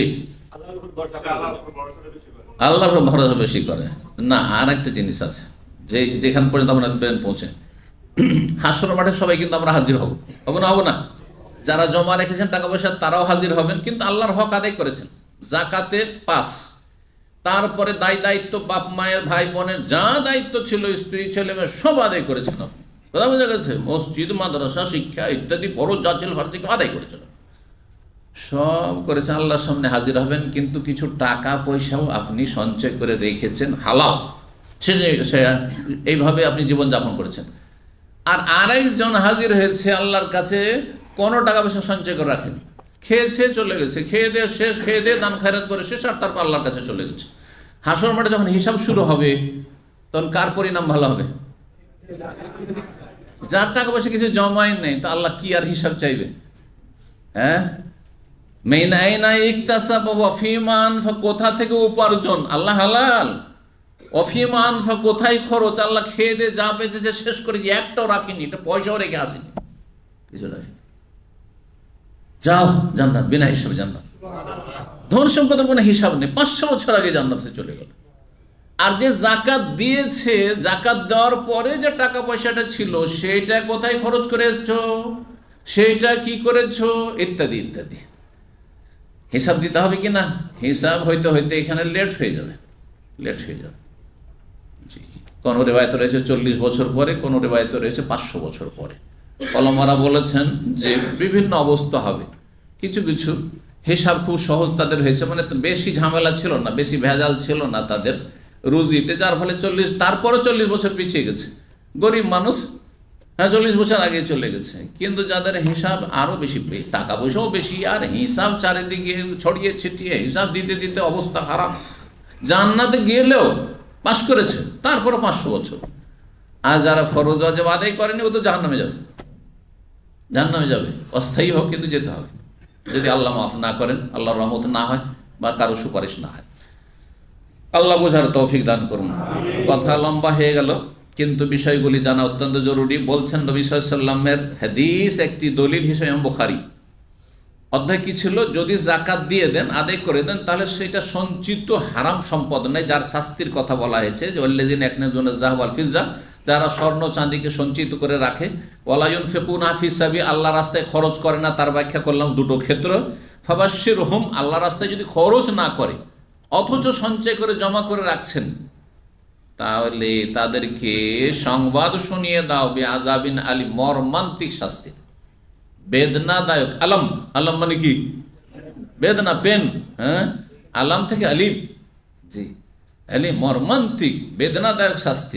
আল্লাহর ভরসা বেশি করে না। আর একটা জিনিস আছে, যে যেখান পর্যন্ত আমরা পৌঁছে, হাসর মাঠে সবাই কিন্তু আমরা হাজির হব, হবো না? হবো না? যারা জমা রেখেছেন টাকা পয়সা তারাও হাজির হবেন, কিন্তু আল্লাহর হক আদায় করেছেন, জাকাতের পাস, তারপরে দায় দায়িত্ব, বাপ মায়ের ভাই বোনের যা দায়িত্ব ছিল, স্ত্রী ছেলে মেয়ে সব আদায় করেছেন আপনি। কথা বোঝা গেছে? মসজিদ, মাদ্রাসা, শিক্ষা ইত্যাদি ফরজ যা ছিল ভার্সিটি আদায় করেছেন, সব করেছেন, আল্লাহর সামনে হাজির হবেন। কিন্তু কিছু টাকা পয়সাও আপনি সঞ্চয় করে রেখেছেন হালাল, সে এইভাবে আপনি জীবনযাপন করেছেন। আর আরেকজন হাজির হয়েছে আল্লাহর কাছে, কোনো টাকা পয়সা সঞ্চয় করে রাখেনি, খেয়েছে চলে গেছে, খেয়ে দিয়ে শেষ, খেয়ে দিয়ে দান খায়রাত করে শেষ, আর তারপর আল্লাহর কাছে চলে গেছে। হাসর মাঠে যখন হিসাব শুরু হবে তখন কার পরিণাম ভালো হবে? যার টাকা পয়সা কিছু জমাই নেই, তো আল্লাহ কি আর হিসাব চাইবে? হ্যাঁ, মেইন আইনা ইকতাসাব ওয়া ফিমা আনফা, কোথা থেকে উপার্জন, আল্লাহ হালাল, অফিমা আনফা কোথায় খরচ, আল্লাহ খেয়ে দিয়ে যা বেঁচেছে শেষ করেছি, একটাও রাখিনি, এটা পয়সাও রেখে আসেনি, কিছু রাখেনি। যাও জান্নাত, বিনা হিসাবে জান্নাত, ধন সম্পদের কোনো হিসাব নেই, পাঁচশো বছর আগে জান্নাতে চলে গেল। আর যে জাকাত দিয়েছে, জাকাত দেওয়ার পরে যে টাকা পয়সাটা ছিল সেইটা কোথায় খরচ করে এসছো, সেইটা কি করেছো, ইত্যাদি ইত্যাদি হিসাব দিতে হবে কি না? হিসাব হইতে হইতে এখানে লেট হয়ে যাবে, লেট হয়ে যাবে। জি, কোনো রেবায়ত রয়েছে চল্লিশ বছর পরে, কোনো রেবায়ত রয়েছে পাঁচশো বছর পরে। কলমারা বলেছেন যে বিভিন্ন অবস্থা হবে, কিছু কিছু হিসাব খুব সহজ তাদের হয়েছে, মানে বেশি ঝামেলা ছিল না, বেশি ভেজাল ছিল না তাদের রুজিতে, যার ফলে চল্লিশ তারপরে চল্লিশ বছর পিছিয়ে গেছে। গরিব মানুষ, হ্যাঁ, চল্লিশ বছর আগে চলে গেছে। কিন্তু যাদের হিসাব আরও বেশি, টাকা পয়সাও বেশি, আর হিসাব চারিদিকে ছড়িয়ে ছিটিয়ে, হিসাব দিতে দিতে অবস্থা খারাপ, জান্নাতে গেলেও পাশ করেছে, তারপরে পাঁচশো বছর। আর যারা ফরজ ওয়াজিব আদায় করেনি ও তো জাহান্নামে যাবে, জাহান্নামে যাবে, অস্থায়ী হোক কিন্তু যেতে হবে, যদি আল্লাহ মাফ না করেন, আল্লাহর রহমত না হয় বা কারো সুপারিশ না হয়। আল্লাহ বোঝার তৌফিক দান করুন। কথা লম্বা হয়ে গেল, কিন্তু বিষয়গুলি জানা অত্যন্ত জরুরি। বলছেন নবী সাল্লাল্লাহু আলাইহি ওয়াসাল্লামের হাদিস একটি দলিল হিসেবে বুখারী অধ্যায় কি ছিল, যদি জাকাত দিয়ে দেন, আদায় করে দেন, তাহলে সেটা সঞ্চিত হারাম সম্পদ নয়, যার শাস্তির কথা বলা হয়েছে যে ওয়াল্লাযিনা ইয়াকনিজুনা যাহাব ওয়াল ফিজ্জা, যারা স্বর্ণ চাঁদিকে সঞ্চিত করে রাখে, ওয়ালা ইউনফিকুনা ফি সাবিল, আল্লাহ রাস্তায় খরচ করে না, তার ব্যাখ্যা করলাম দুটো ক্ষেত্র। ফাবাশশিরহুম, আল্লাহ রাস্তায় যদি খরচ না করে অথচ সঞ্চয় করে জমা করে রাখছেন, তাহলে তাদেরকে সংবাদ শুনিয়ে দাও বে আযাবিন আলী, মর্মান্তিক শাস্তি, বেদনাদায়ক। আলম, আলম মানে কি? বেদনা, পেন, হ্যাঁ, আলাম থেকে আলিম, জি, আলিম, মর্মান্তিক বেদনাদায়ক শাস্তি।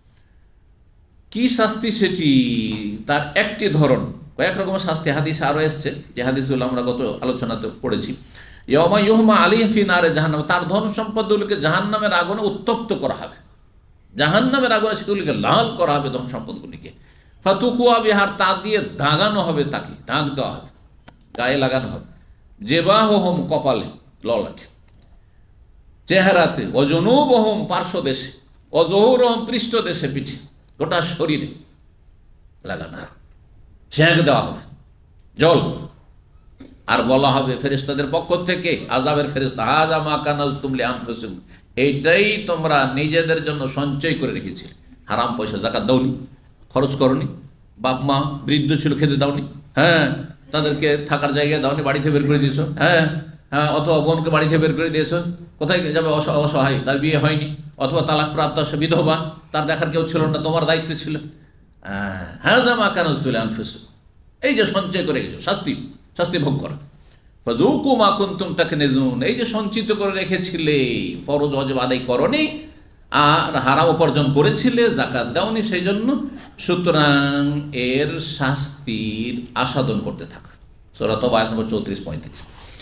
কি শাস্তি সেটি? তার একটি ধরন, কয়েক রকমের শাস্তি হাদিস আরও এসছে, যে হাদিসগুলো আমরা গত আলোচনাতে পড়েছি। ইয়মা ইউহমা আলাইহি ফি নারে জাহান্নাম, তার ধন সম্পদগুলিকে জাহান্নামের আগুনে উত্তপ্ত করা হবে, জাহান্নামের আগুনে সেগুলিকে লাল করা হবে ধন সম্পদগুলিকে। ফাতুকুয়া বিহার, তা দিয়ে দাগানো হবে, তাকে দাগ দেওয়া হবে, গায়ে লাগানো হবে। জেবাহহুম, কপালে, ললাটে, চেহারাতে, ওয়াজুনুবহুম, পার্শ্বদেশে, ওয়াজুহুরহুম, পৃষ্ঠদেশে, পিঠে, গোটা শরীরে লাগানো হবে, ছেঁক দেওয়া হবে জল। আর বলা হবে ফেরেশতাদের পক্ষ থেকে, আযাবের ফেরেশতা, হাযা মা কানাজতুম লিআনফুসিকুম, এইটাই তোমরা নিজেদের জন্য সঞ্চয় করে রেখেছিলে। হারাম পয়সা যাকাত দাওনি, খরচ করনি, বাপ মা বৃদ্ধ ছিল খেতে দাওনি, হ্যাঁ, তাদেরকে থাকার জায়গায় দাওনি, বাড়িতে বের করে দিয়েছো, হ্যাঁ হ্যাঁ, অথবা বোনকে বাড়িতে বের করে দিয়েছো, কোথায় যাবে, অসহায়, তার বিয়ে হয়নি, অথবা তালাক প্রাপ্ত, সে বিধবা, তার দেখার কেউ ছিল না, তোমার দায়িত্ব ছিল। হাযা মা কানাজতুম লিআনফুসিকুম, এই যে সঞ্চয় করে গেছো, শাস্তি, শাস্তি ভোগ করা। ফাযুকু মা কুনতুম তাকনিজুন, এই যে সঞ্চিত করে রেখেছিলে, ফরজ ওয়াজিব আদায় করনি আর হারাম উপার্জন করেছিলে, যাকাত দাওনি, সেই জন্য সুতরাং এর শাস্তির আস্বাদন করতে থাকো। সূরা তাওবা আয়াত নম্বর চৌত্রিশ পঁয়ত্রিশ।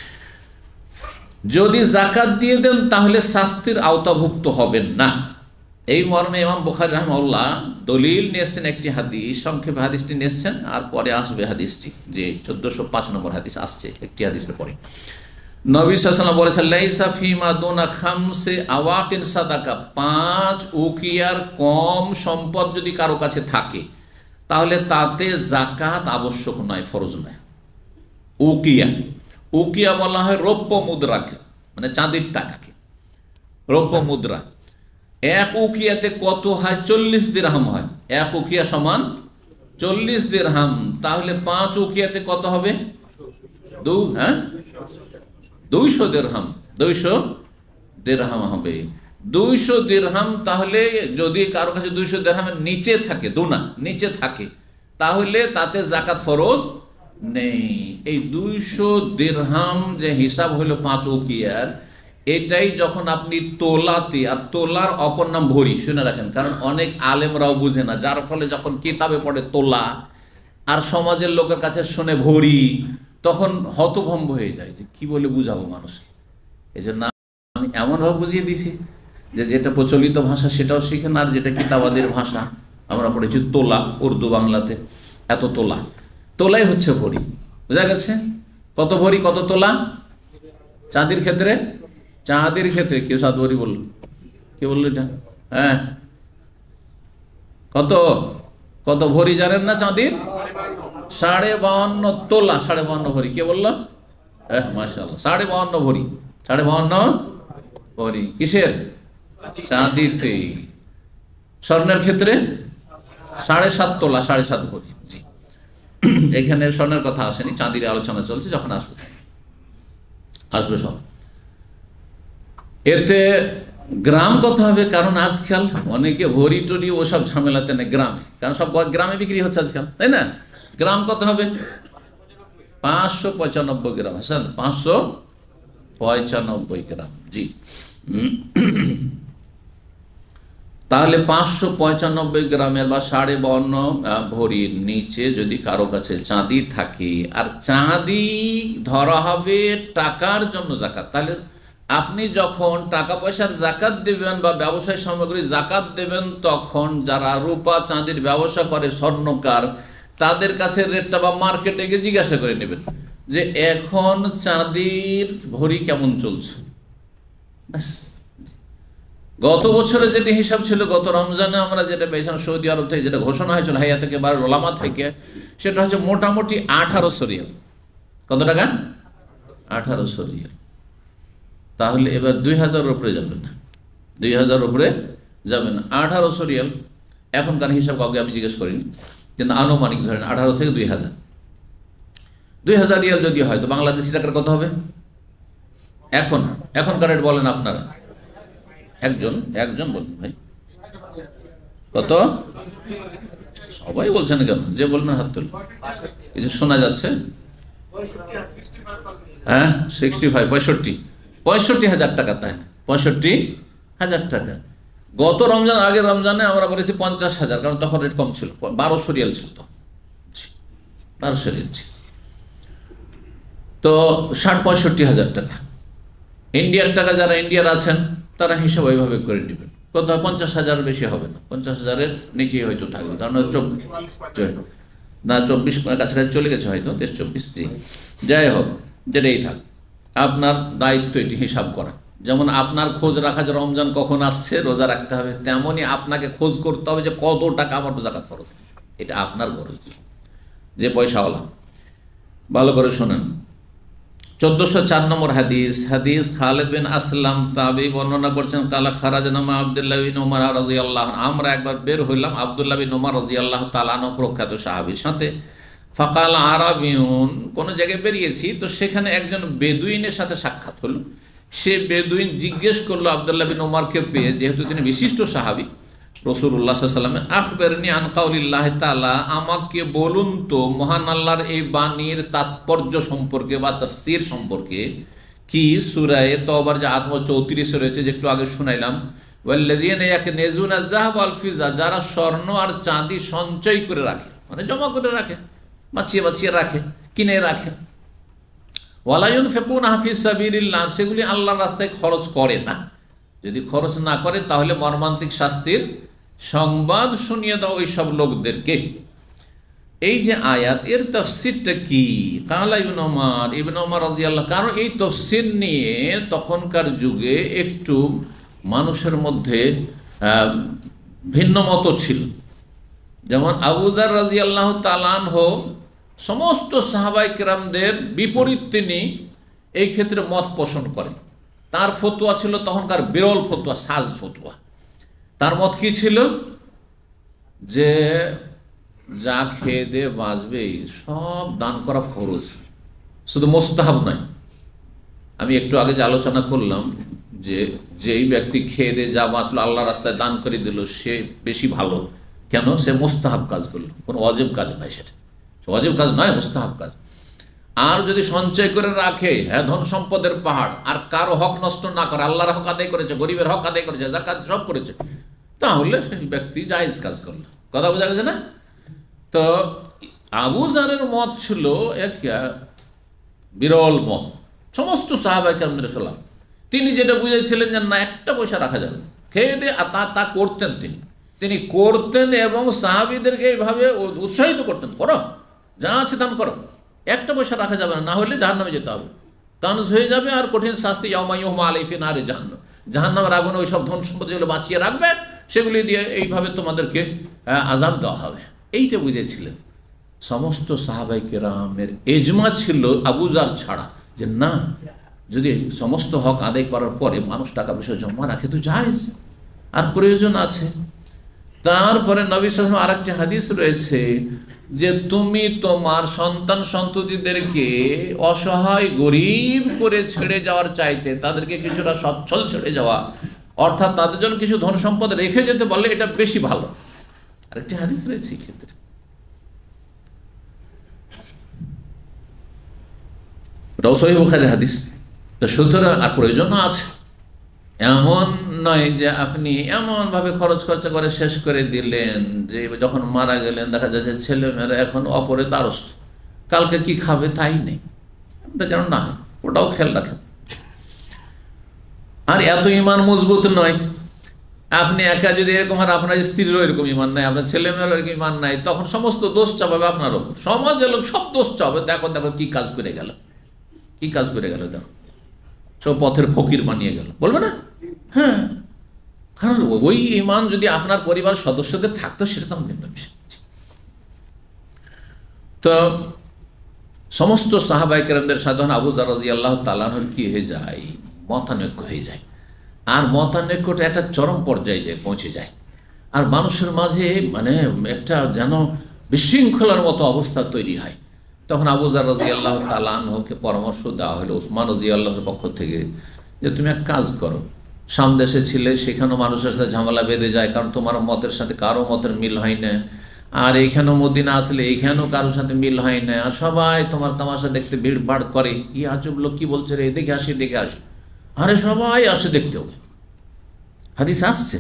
যদি যাকাত দিয়ে দেন তাহলে শাস্তির আওতাভুক্ত হবেন না, এই মর্মে ইমাম বুখারী রাহিমাহুল্লাহ দলিল নিয়েছেন, একটি হাদিস, সংক্ষেপে হাদিসটি নিয়েছেন, আর পরে আসবে হাদিসটি, যে চোদ্দশো পাঁচ নম্বর হাদিস আসছে একটি হাদিসের পরে। নবী সাল্লাল্লাহু আলাইহি ওয়াসাল্লাম বলেছেন, লাইসা ফিমা দুনা খামসে আওয়াকিন সাদাকা, পাঁচ উকিয়ার কম সম্পদ যদি কারো কাছে থাকে তাহলে তাতে যাকাত আবশ্যক নয়, ফরজ নয়। উকিয়া, উকিয়া বলা হয় রৌপ্য মুদ্রাকে, মানে চাঁদির টাকাকে, রৌপ্য মুদ্রা। এক উকিয়াতে কত হয়? চল্লিশ দিরহাম হয়, এক উকিয়া সমান চল্লিশ দিরহাম, তাহলে পাঁচ উকিয়াতে কত হবে? দু হ্যাঁ দুইশো দিরহাম, দুইশো দিরহাম হবে, দুইশো দিরহাম। তাহলে যদি কারো কাছে দুইশো দিরহামের নিচে থাকে, দুনা নিচে থাকে, তাহলে তাতে যাকাত ফরজ নেই। এই দুইশো দিরহাম যে হিসাব হলো পাঁচ উকিয়ার, এটাই যখন আপনি তোলাতে, আর তোলার অপর নাম ভরি, শুনে রাখেন, কারণ অনেক আলেমরাও বুঝে না, যার ফলে যখন কিতাবে পড়ে তোলা আর সমাজের লোকের কাছে শুনে ভরি, তখন হতভম্ব হয়ে যায় যে কি বলে বুঝাবো মানুষকে। এই জন্য আমি এমনভাবে বুঝিয়ে দিছি যে যেটা প্রচলিত ভাষা সেটাও শিখেন, আর যেটা কিতাবাদের ভাষা আমরা পড়েছি তোলা, উর্দু বাংলাতে এত তোলা, তোলাই হচ্ছে ভরি, বোঝা গেছে? কত ভরি, কত তোলা? চাঁদির ক্ষেত্রে, চাঁদির ক্ষেত্রে কেউ সাত ভরি বললো, কে বললো এটা? হ্যাঁ, কত কত ভরি জানেন না চাঁদির? সাড়ে বাউন্ন তোলা, সাড়ে বাউন্ন ভরি। কে বললো? হ্যাঁ, মাশাআল্লাহ, সাড়ে বাউন্ন ভরি, সাড়ে বাউন্ন ভরি কিসের? চাঁদিতে। স্বর্ণের ক্ষেত্রে সাড়ে সাত তোলা, সাড়ে সাত ভরি। জি, এখানে স্বর্ণের কথা আসেনি, চাঁদির আলোচনা চলছে, যখন আসবে আসবে সব। এতে গ্রাম কত হবে? কারণ আজকাল অনেকে ভরি টরি ওসব ঝামেলাতে নেই গ্রামে, কারণ সব গ্রামে বিক্রি হচ্ছে আজকাল, তাই না? গ্রাম কত হবে? পাঁচশো পঁচানব্বই গ্রাম। হাসান, পাঁচশো পঁচানব্বই গ্রাম। জি, তাহলে পাঁচশো পঁচানব্বই গ্রামের বা সাড়ে বাউন্ন ভরির নিচে যদি কারো কাছে চাঁদি থাকে, আর চাঁদি ধরা হবে টাকার জন্য যাকাত, তাহলে আপনি যখন টাকা পয়সার জাকাত দেবেন বা ব্যবসায় সামগ্রী জাকাত দেবেন, তখন যারা রূপা চাঁদির ব্যবসা করে, স্বর্ণকার, তাদের কাছে রেটটা বা মার্কেটে গিয়ে জিজ্ঞাসা করে নেবেন যে এখন চাঁদির ভরি কেমন চলছে। ব্যাস। গত বছরে যেটা হিসাব ছিল, গত রমজানে আমরা যেটা পেয়েছিলাম সৌদি আরব থেকে, যেটা ঘোষণা হয়েছিল হাইয়া থেকে বা ওলামা থেকে, সেটা হচ্ছে মোটামুটি আঠারোশো রিয়াল। কত টাকা? আঠারোশো রিয়াল। তাহলে এবার দুই হাজার উপরে যাবেন না, দুই হাজার উপরে যাবেন না, আঠারোশো রিয়াল। এখনকার হিসাব কাউকে আমি জিজ্ঞেস করিনি, কিন্তু আনুমানিক ধরেন আঠারো থেকে দুই হাজার দুই হাজার রিয়াল যদি হয় তো বাংলাদেশি টাকার কত হবে এখন? এখনকার রেট বলেন আপনারা, একজন একজন বলুন ভাই, কত? সবাই বলছেন কেন? যে বলবেন হাত তুল, কিছু শোনা যাচ্ছে। হ্যাঁ, সিক্সটি ফাইভ পঁয়ষট্টি পঁয়ষট্টি হাজার টাকা। তাই পঁয়ষট্টি হাজার টাকা। গত রমজান, আগের রমজানে আমরা বলেছি পঞ্চাশ হাজার, কারণ তখন রেট কম ছিল, বারোশো রিয়াল ছিল, তো বারোশো রিয়াল ছিল, তো ষাট পঁয়ষট্টি হাজার টাকা। ইন্ডিয়ার টাকা, যারা ইন্ডিয়ার আছেন তারা হিসাব ওইভাবে করে নেবেন। কোথাও পঞ্চাশ হাজার বেশি হবে না, পঞ্চাশ হাজারের নিচেই হয়তো থাকবে, কারণ চব্বিশ না চব্বিশ কাছাকাছি চলে গেছে হয়তো, তেইশ চব্বিশ। জি, যাই হোক, যেটাই থাক, আপনার দায়িত্ব এটি হিসাব করা। যেমন আপনার খোঁজ রাখা যে রমজান কখন আসছে, রোজা রাখতে হবে, তেমনই আপনাকে খোঁজ করতে হবে যে কত টাকা আমার জাকাত খরচ। এটা আপনার খরচ, যে পয়সাওয়ালা। ভালো করে শোনেন। চোদ্দশো চার নম্বর হাদিস। হাদিস খালিদ বিন আসলাম তাবি বর্ণনা করছেন, কালা খারাজনা মা আব্দুল্লাহ বিন উমর রাদিয়াল্লাহু আনহু, আমরা একবার বের হইলাম আব্দুল্লাহ বিন উমর রাদিয়াল্লাহু তাআলা আনহু, প্রখ্যাত সাহাবীর সাথে। ফাকাল আরাবিউন, কোন জায়গায় বেরিয়েছি, তো সেখানে একজন বেদুইনের সাথে সাক্ষাৎ হলো। সে বেদুইন জিজ্ঞেস করলো আব্দুল্লাহ বিন উমরকে পেয়ে, যেহেতু তিনি বিশিষ্ট সাহাবী রাসূলুল্লাহ সাল্লাল্লাহু আলাইহি ওয়াসাল্লাম, আখবিরনি আন কাউলিল্লাহি তাআলা, আমাকে বলুন তো মহান আল্লাহর এই বাণীর তাৎপর্য সম্পর্কে বা তাফসীর সম্পর্কে। কি? সূরা তওবার যে আয়াত চৌত্রিশে রয়েছে, যে একটু আগে শুনাইলাম, ওয়াল্লাযীনা ইয়াকনিজুনা আয-যাহাবা ওয়াল ফিজ্জা, যারা স্বর্ণ আর চাঁদি সঞ্চয় করে রাখে, মানে জমা করে রাখে, বাঁচিয়ে বাঁচিয়ে রাখে, কিনে রাখে, ওয়ালা ইউনফিকুনা ফি সাবিলিল্লাহ, সেগুলি আল্লাহর রাস্তায় খরচ করে না। যদি খরচ না করে তাহলে মর্মান্তিক শাস্তির সংবাদ শুনিয়ে দাও ওই সব লোকদেরকে। এই যে আয়াত, এর তাফসীরটা কি? কালা ইবনে ওমর, ইবনে ওমর রাদিয়াল্লাহু, কারণ এই তাফসীর নিয়ে তখনকার যুগে একটু মানুষের মধ্যে ভিন্ন মত ছিল। যেমন আবু যার রাদিয়াল্লাহু তাআলা আনহু সমস্ত সাহাবায়ে কেরামদের বিপরীত তিনি এই ক্ষেত্রে মত পোষণ করেন। তার ফতোয়া ছিল তখনকার বিরল ফতোয়া, সাজ ফতোয়া। তার মত কি ছিল? যে যা খেয়ে দিয়ে বাঁচবে সব দান করা ফরজ, শুধু মোস্তাহাব নয়। আমি একটু আগে যে আলোচনা করলাম যে যেই ব্যক্তি খেয়ে দিয়ে যা বাঁচলো, আল্লাহ রাস্তায় দান করে দিল, সে বেশি ভালো। কেন? সে মোস্তাহাব কাজ করলো, কোনো অজেব কাজ নয়, সেটা অজেব কাজ নয়, মোস্তাহাব কাজ। আর যদি সঞ্চয় করে রাখে, হ্যাঁ, ধন সম্পদের পাহাড়, আর কারো হক নষ্ট না করে, আল্লাহর হক আদায় করেছে, গরিবের হক আদায় করেছে, যাকাত সব করেছে, তাহলে সেই ব্যক্তি জায়েজ কাজ করলো। কথা বোঝা গেছে না? তো আবু যারের মত ছিল এক বিরল মত, সমস্ত সাহাবায়ে কেরামদের খেলাফ। তিনি যেটা বুঝেছিলেন যে না, একটা পয়সা রাখা যাবে না, খেয়ে দিয়ে তা তা করতেন তিনি তিনি করতেন এবং সাহাবীদেরকে এইভাবে উৎসাহিত করতেন, করো যা আছে দান করো, একটা পয়সা রাখা যাবে না, না হলে জাহান্নামে যেতে হবে, কানজ হয়ে যাবে, আর কঠিন শাস্তি, ইয়াউমা ইউহমা আলাইহি ফি নারি জাহান্নাম, জাহান্নামের আগুনে ওই সব ধন সম্পদ যেগুলো বাঁচিয়ে রাখবে, সেগুলি দিয়ে এইভাবে তোমাদেরকে আযাব দেওয়া হবে। এইটা বুঝেছিলেন। সমস্ত সাহাবায়ে কেরামের এজমা ছিল আবু যার ছাড়া, যে না, যদি সমস্ত হক আদায় করার পরে মানুষ টাকা পয়সা জমা রাখে তো জায়েজ, আর প্রয়োজন আছে। তারপরে নবী সাল্লাল্লাহু আলাইহি ওয়াসাল্লাম আরেকটি হাদিস রয়েছে যে তুমি তোমার সন্তান সন্ততিদেরকে অসহায় গরিব করে ছেড়ে যাওয়ার চাইতে তাদেরকে কিছুটা সচ্ছল ছেড়ে যাওয়া, অর্থাৎ তাদের জন্য কিছু ধন সম্পদ রেখে যেতে বললে এটা বেশি ভালো। আরেকটি হাদিস রয়েছে এই ক্ষেত্রে, ওটাও সহিহ বুখারীর হাদিস। তো সুতরাং আর প্রয়োজনও আছে, এমন নয় যে আপনি এমনভাবে খরচ খরচা করে শেষ করে দিলেন যে যখন মারা গেলেন দেখা যাচ্ছে ছেলেমেয়েরা এখন অপরে দ্বারস্থ, কালকে কি খাবে তাই নেই, ওটা যেন না, ওটাও খেয়াল রাখেন। আর এত ইমান মজবুত নয়। আপনি একা যদি এরকম আর আপনার স্ত্রীরও এরকম ইমান নাই, আপনার ছেলেমেয়েরও এরকম ইমান নাই, তখন সমস্ত দোষ চাপাবে আপনার ওপর, সমাজের লোক সব দোষ চাপাবে। দেখো দেখো কি কাজ করে গেল, কি কাজ করে গেল, দেখো সব পথের ফকির বানিয়ে গেল, বলবে না? হ্যাঁ, কারণ ওই ইমান যদি আপনার পরিবার সদস্যদের থাকতো সেটা তখন ভিন্ন বিষয়। তো সমস্ত সাহাবায়ে কেরামদের সাধারণ আবু যর রাদিয়াল্লাহু তাআলা আনহুর কি হয়ে যায়, মতানৈক্য হয়ে যায়। আর মতানৈক্যটা একটা চরম পর্যায়ে যায়, পৌঁছে যায়। আর মানুষের মাঝে মানে একটা যেন বিশৃঙ্খলার মতো অবস্থা তৈরি হয়। তখন আবু যর রাদিয়াল্লাহু তাআলা আনহুকে পরামর্শ দেওয়া হলো ওসমান রাদিয়াল্লাহু পক্ষ থেকে, যে তুমি এক কাজ করো, সামদেশে ছিলে, সেখানেও মানুষের সাথে ঝামেলা বেঁধে যায়, কারণ তোমার মতের সাথে কারো মতের মিল হয় না। আর এইখানেও মদিনা আসলে এইখানেও কারোর সাথে মিল হয় না, আর সবাই তোমার তামাশা দেখতে ভিড় ভাড় করে, ই আজব লোক কি বলছে রে, দেখে আসি দেখে আসি, আরে সবাই আসে দেখতে হবে, হাদিস আসছে।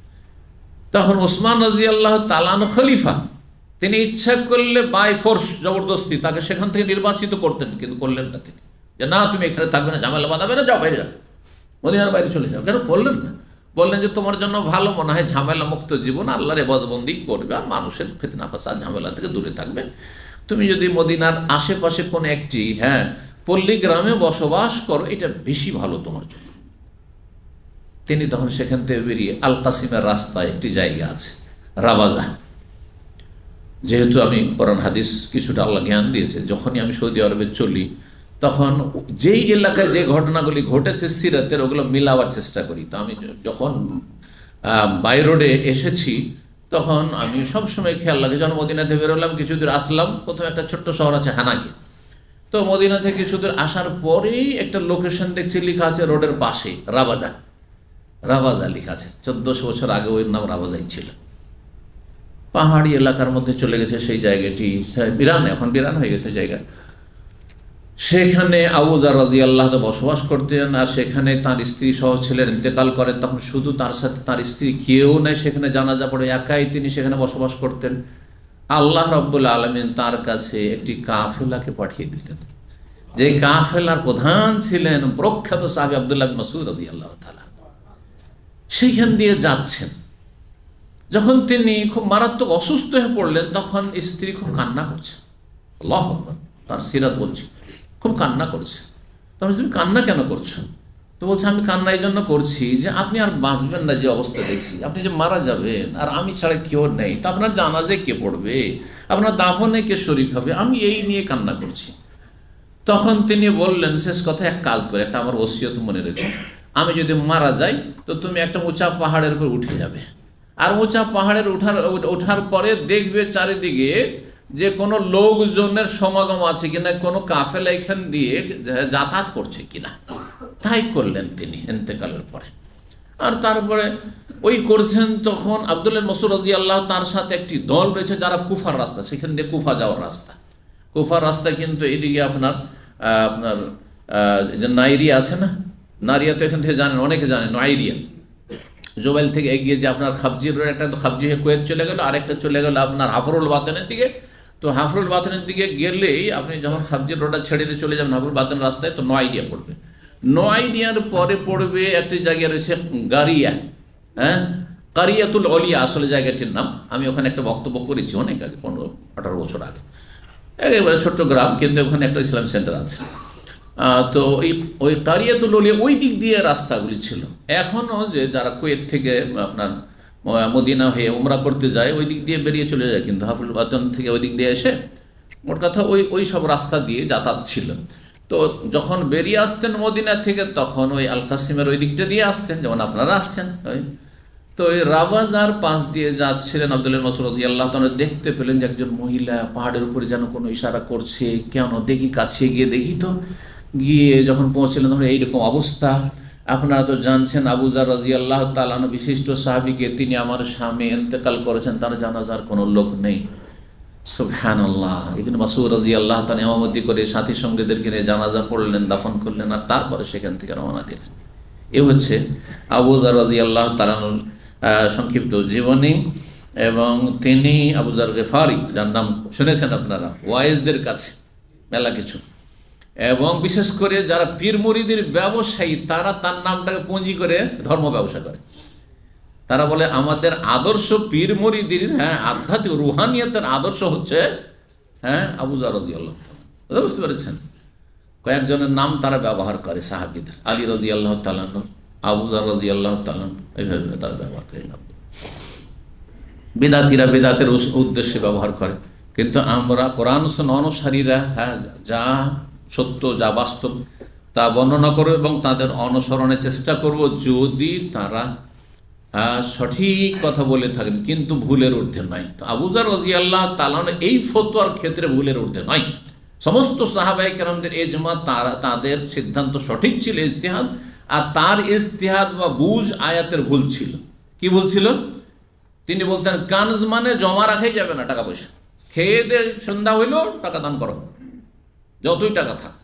তখন ওসমান রাদিয়াল্লাহু তাআলা আনহু খলিফা, তিনি ইচ্ছা করলে বাই ফোর্স জবরদস্তি তাকে সেখান থেকে নির্বাচিত করতেন, কিন্তু করলেন না তিনি, যে না তুমি এখানে থাকবে না, ঝামেলা বাঁধাবে না, যাও বাইরে যাও, মদিনার বাইরে চলে যাও। কেন করলেন না? বললেন যে তোমার জন্য ভালো মনে হয় ঝামেলা মুক্ত জীবন, আল্লাহর ইবাদতবন্দি করবে আর মানুষের ফিতনা ফাসাদ ঝামেলা থেকে দূরে থাকবে। তুমি যদি মদিনার আশেপাশে কোনো একটি হ্যাঁ পল্লী গ্রামে বসবাস করো, এটা বেশি ভালো তোমার জন্য। তিনি তখন সেখান থেকে বেরিয়ে আল কাসিমের রাস্তায় একটি জায়গা আছে রাবাজা, যেহেতু আমি কোরআন হাদিস কিছুটা আল্লাহ জ্ঞান দিয়েছে, যখনই আমি সৌদি আরবে চলি তখন যেই এলাকায় যে ঘটনাগুলি ঘটেছে সিরাতের, ওগুলো মিলাবার চেষ্টা করি। তো আমি যখন বাই রোডে এসেছি তখন আমি সবসময় খেয়াল লাগে, যখন মদিনাতে বেরোলাম কিছু দূর আসলাম, প্রথমে একটা ছোট্ট শহর আছে হানাগি, তো মদিনা থেকে কিছু দূর আসার পরেই একটা লোকেশন দেখছি লেখা আছে রোডের পাশে রাবাজা, রাবাজা লেখা আছে। চোদ্দশো বছর আগে ওই নাম রাবাজাই ছিল। পাহাড়ি এলাকার মধ্যে চলে গেছে সেই জায়গাটি, বিরান, এখন বিরান হয়ে গেছে জায়গা। সেখানে আবু যর রাদিয়াল্লাহু আনহু বসবাস করতেন, আর সেখানে তার স্ত্রী সহ ছেলের ইন্তেকাল করেন। তখন শুধু তার সাথে তার স্ত্রী কেউ নাই, সেখানে জানাজা পড়ে একাই তিনি সেখানে বসবাস করতেন। আল্লাহ রাব্বুল আলামিন তার কাছে একটি কাফেলাকে পাঠিয়ে দিলেন, যে কাফেলার প্রধান ছিলেন প্রখ্যাত সাহাবী আব্দুল্লাহ বিন মাসউদ রাদিয়াল্লাহু তাআলা। সেইখান দিয়ে যাচ্ছেন, যখন তিনি খুব মারাত্মক অসুস্থ হয়ে পড়লেন, তখন স্ত্রী খুব কান্না করছে। আল্লাহু আকবার, তার সিরাত বলছি, খুব কান্না করছে। তখন তুমি কান্না কেন করছো? তো বলছে আমি কান্না এই জন্য করছি যে আপনি আর বাঁচবেন না, যে অবস্থা দেখছি, আপনি যে মারা যাবেন, আর আমি ছাড়া কেউ নেই, তো আপনার জানাজে কে পড়বে, আপনার দাফনে কে শরীক হবে, আমি এই নিয়ে কান্না করছি। তখন তিনি বললেন শেষ কথা, এক কাজ করে, একটা আমার ওসিয়ত মনে রেখো, আমি যদি মারা যাই তো তুমি একটা উঁচা পাহাড়ের উপর উঠে যাবে, আর উঁচা পাহাড়ের উঠার ওঠার পরে দেখবে চারিদিকে যে কোনো লোকজনের সমাগম আছে কিনা, কোনো কাফেলা এখান দিয়ে যাতায়াত করছে কিনা। তাই করলেন তিনি ইন্তেকালের পরে। আর তারপরে ওই করছেন, তখন আব্দুল্লাহ বিন মাসউদ রাদিয়াল্লাহু তার সাথে একটি দল রয়েছে যারা কুফার রাস্তা, সেখান দিয়ে কুফা যাওয়ার রাস্তা, কুফার রাস্তা কিন্তু এইদিকে আপনার আপনার যে নাইরিয়া আছে না, নারিয়া তো এখান থেকে জানেন, অনেকে জানেন, নাইরিয়া জোবাইল থেকে এগিয়ে যে আপনার খাবজি রোড, একটা তো খাবজি হয়ে কুয়েত চলে গেল, আরেকটা চলে গেল আপনার হাফরুল বাতেনের দিকে। তো হাফরুল বাতেনের দিকে গেলেই আপনি যখন খাবজির রোডটা ছেড়ে দিয়ে চলে যাবেন হাফরুল বাতেন রাস্তায়, তো নোয়াইরিয়া পড়বে। নোয়াইরিয়ার পরে পড়বে একটি জায়গা রয়েছে গারিয়া, হ্যাঁ কারিয়াতুল অলিয়া আসলে জায়গাটির নাম। আমি ওখানে একটা বক্তব্য করেছি অনেক আগে, পনেরো আঠারো বছর আগে, একেবারে ছোট্ট গ্রাম, কিন্তু ওখানে একটা ইসলাম সেন্টার আছে। তো ওই ওই কারিয়াতুল অলিয়া ওই দিক দিয়ে রাস্তাগুলি ছিল। এখনও যে যারা কুয়েত থেকে আপনার মদিনা হয়ে উমরা করতে যায়, ওই দিক দিয়ে বেরিয়ে চলে যায়, কিন্তু হাফরুল বাতন থেকে ওই দিক দিয়ে এসে মোট কথা ওই ওই সব রাস্তা দিয়ে যাতায়াত ছিল। তো যখন বেরিয়ে আসতেন মদিনা থেকে, তখন ওই আল কাসিমের ওই দিকটা দিয়ে আসতেন, যেমন আপনারা আসছেন। ওই তো ওই রাবাজার পাশ দিয়ে যাচ্ছিলেন, আব্দুল্লাহ বিন মাসউদ রাদিয়াল্লাহু তাআলা দেখতে পেলেন যে একজন মহিলা পাহাড়ের উপরে যেন কোনো ইশারা করছে, কেন দেখি, কাছে গিয়ে দেখি। তো গিয়ে যখন পৌঁছলেন তখন এইরকম অবস্থা। আপনারা তো জানছেন আবু যর রাদিয়াল্লাহু তাআলা আনহু বিশিষ্ট সাহাবীকে, তিনি আমার স্বামী ইন্তেকাল করেছেন, তার জানাজার কোনো লোক নেই। সুবহানাল্লাহ। ইবনে মাসউদ রাদিয়াল্লাহু তাআলা ইমামতি করে সাথী সঙ্গীদেরকে নিয়ে জানাজা পড়লেন, দাফন করলেন, আর তারপরে সেখান থেকে রওনা দিলেন। এ হচ্ছে আবু যর রাদিয়াল্লাহু তাআলা আনহুর সংক্ষিপ্ত জীবনী। এবং তিনি আবু যর গিফারি, যার নাম শুনেছেন আপনারা ওয়াইজদের কাছে মেলা কিছু, এবং বিশেষ করে যারা পীর মুরিদের ব্যবসায়ী তারা তার নামটাকে পুঁজি করে ধর্ম ব্যবসা করে। তারা বলে আমাদের আদর্শ পীর মুরিদের, হ্যাঁ, আধ্যাত্মিক রুহানিয়তের আদর্শ হচ্ছে, হ্যাঁ, আবু যর রাদিয়াল্লাহু তাআলা। বুঝতে পেরেছেন? কয়েকজনের নাম তারা ব্যবহার করে সাহাবীদের, আলী রাদিয়াল্লাহু তাআলা, আবু যর রাদিয়াল্লাহু তাআলা, এইভাবে তারা ব্যবহার করে নাম। বিদাতিরা বিদাতের উদ্দেশ্যে ব্যবহার করে, কিন্তু আমরা কোরআন সুন্নাহ অনুসারীরা, হ্যাঁ, যা সত্য যা বাস্তব তা বর্ণনা করব এবং তাদের অনুসরণের চেষ্টা করব, যদি তারা সঠিক কথা বলে থাকেন কিন্তু ভুলের ঊর্ধ্বে নয়। তো আবু যর রাদিয়াল্লাহু তাআলা এই ফতোয়ার ক্ষেত্রে ভুলের ঊর্ধ্বে নয়। সমস্ত সাহাবায়ে কেরামদের ইজমা, তারা তাদের সিদ্ধান্ত সঠিক ছিল, ইজতিহাদ, আর তার ইজতিহাদ বা বুঝ আয়াতের ভুল ছিল। কি ভুল ছিল? তিনি বলতেন কানজ মানে জমা রাখাই যাবে না, টাকা পয়সা, খেয়ে দিয়ে সন্ধ্যা হইল টাকা দান করো, যতই টাকা থাক।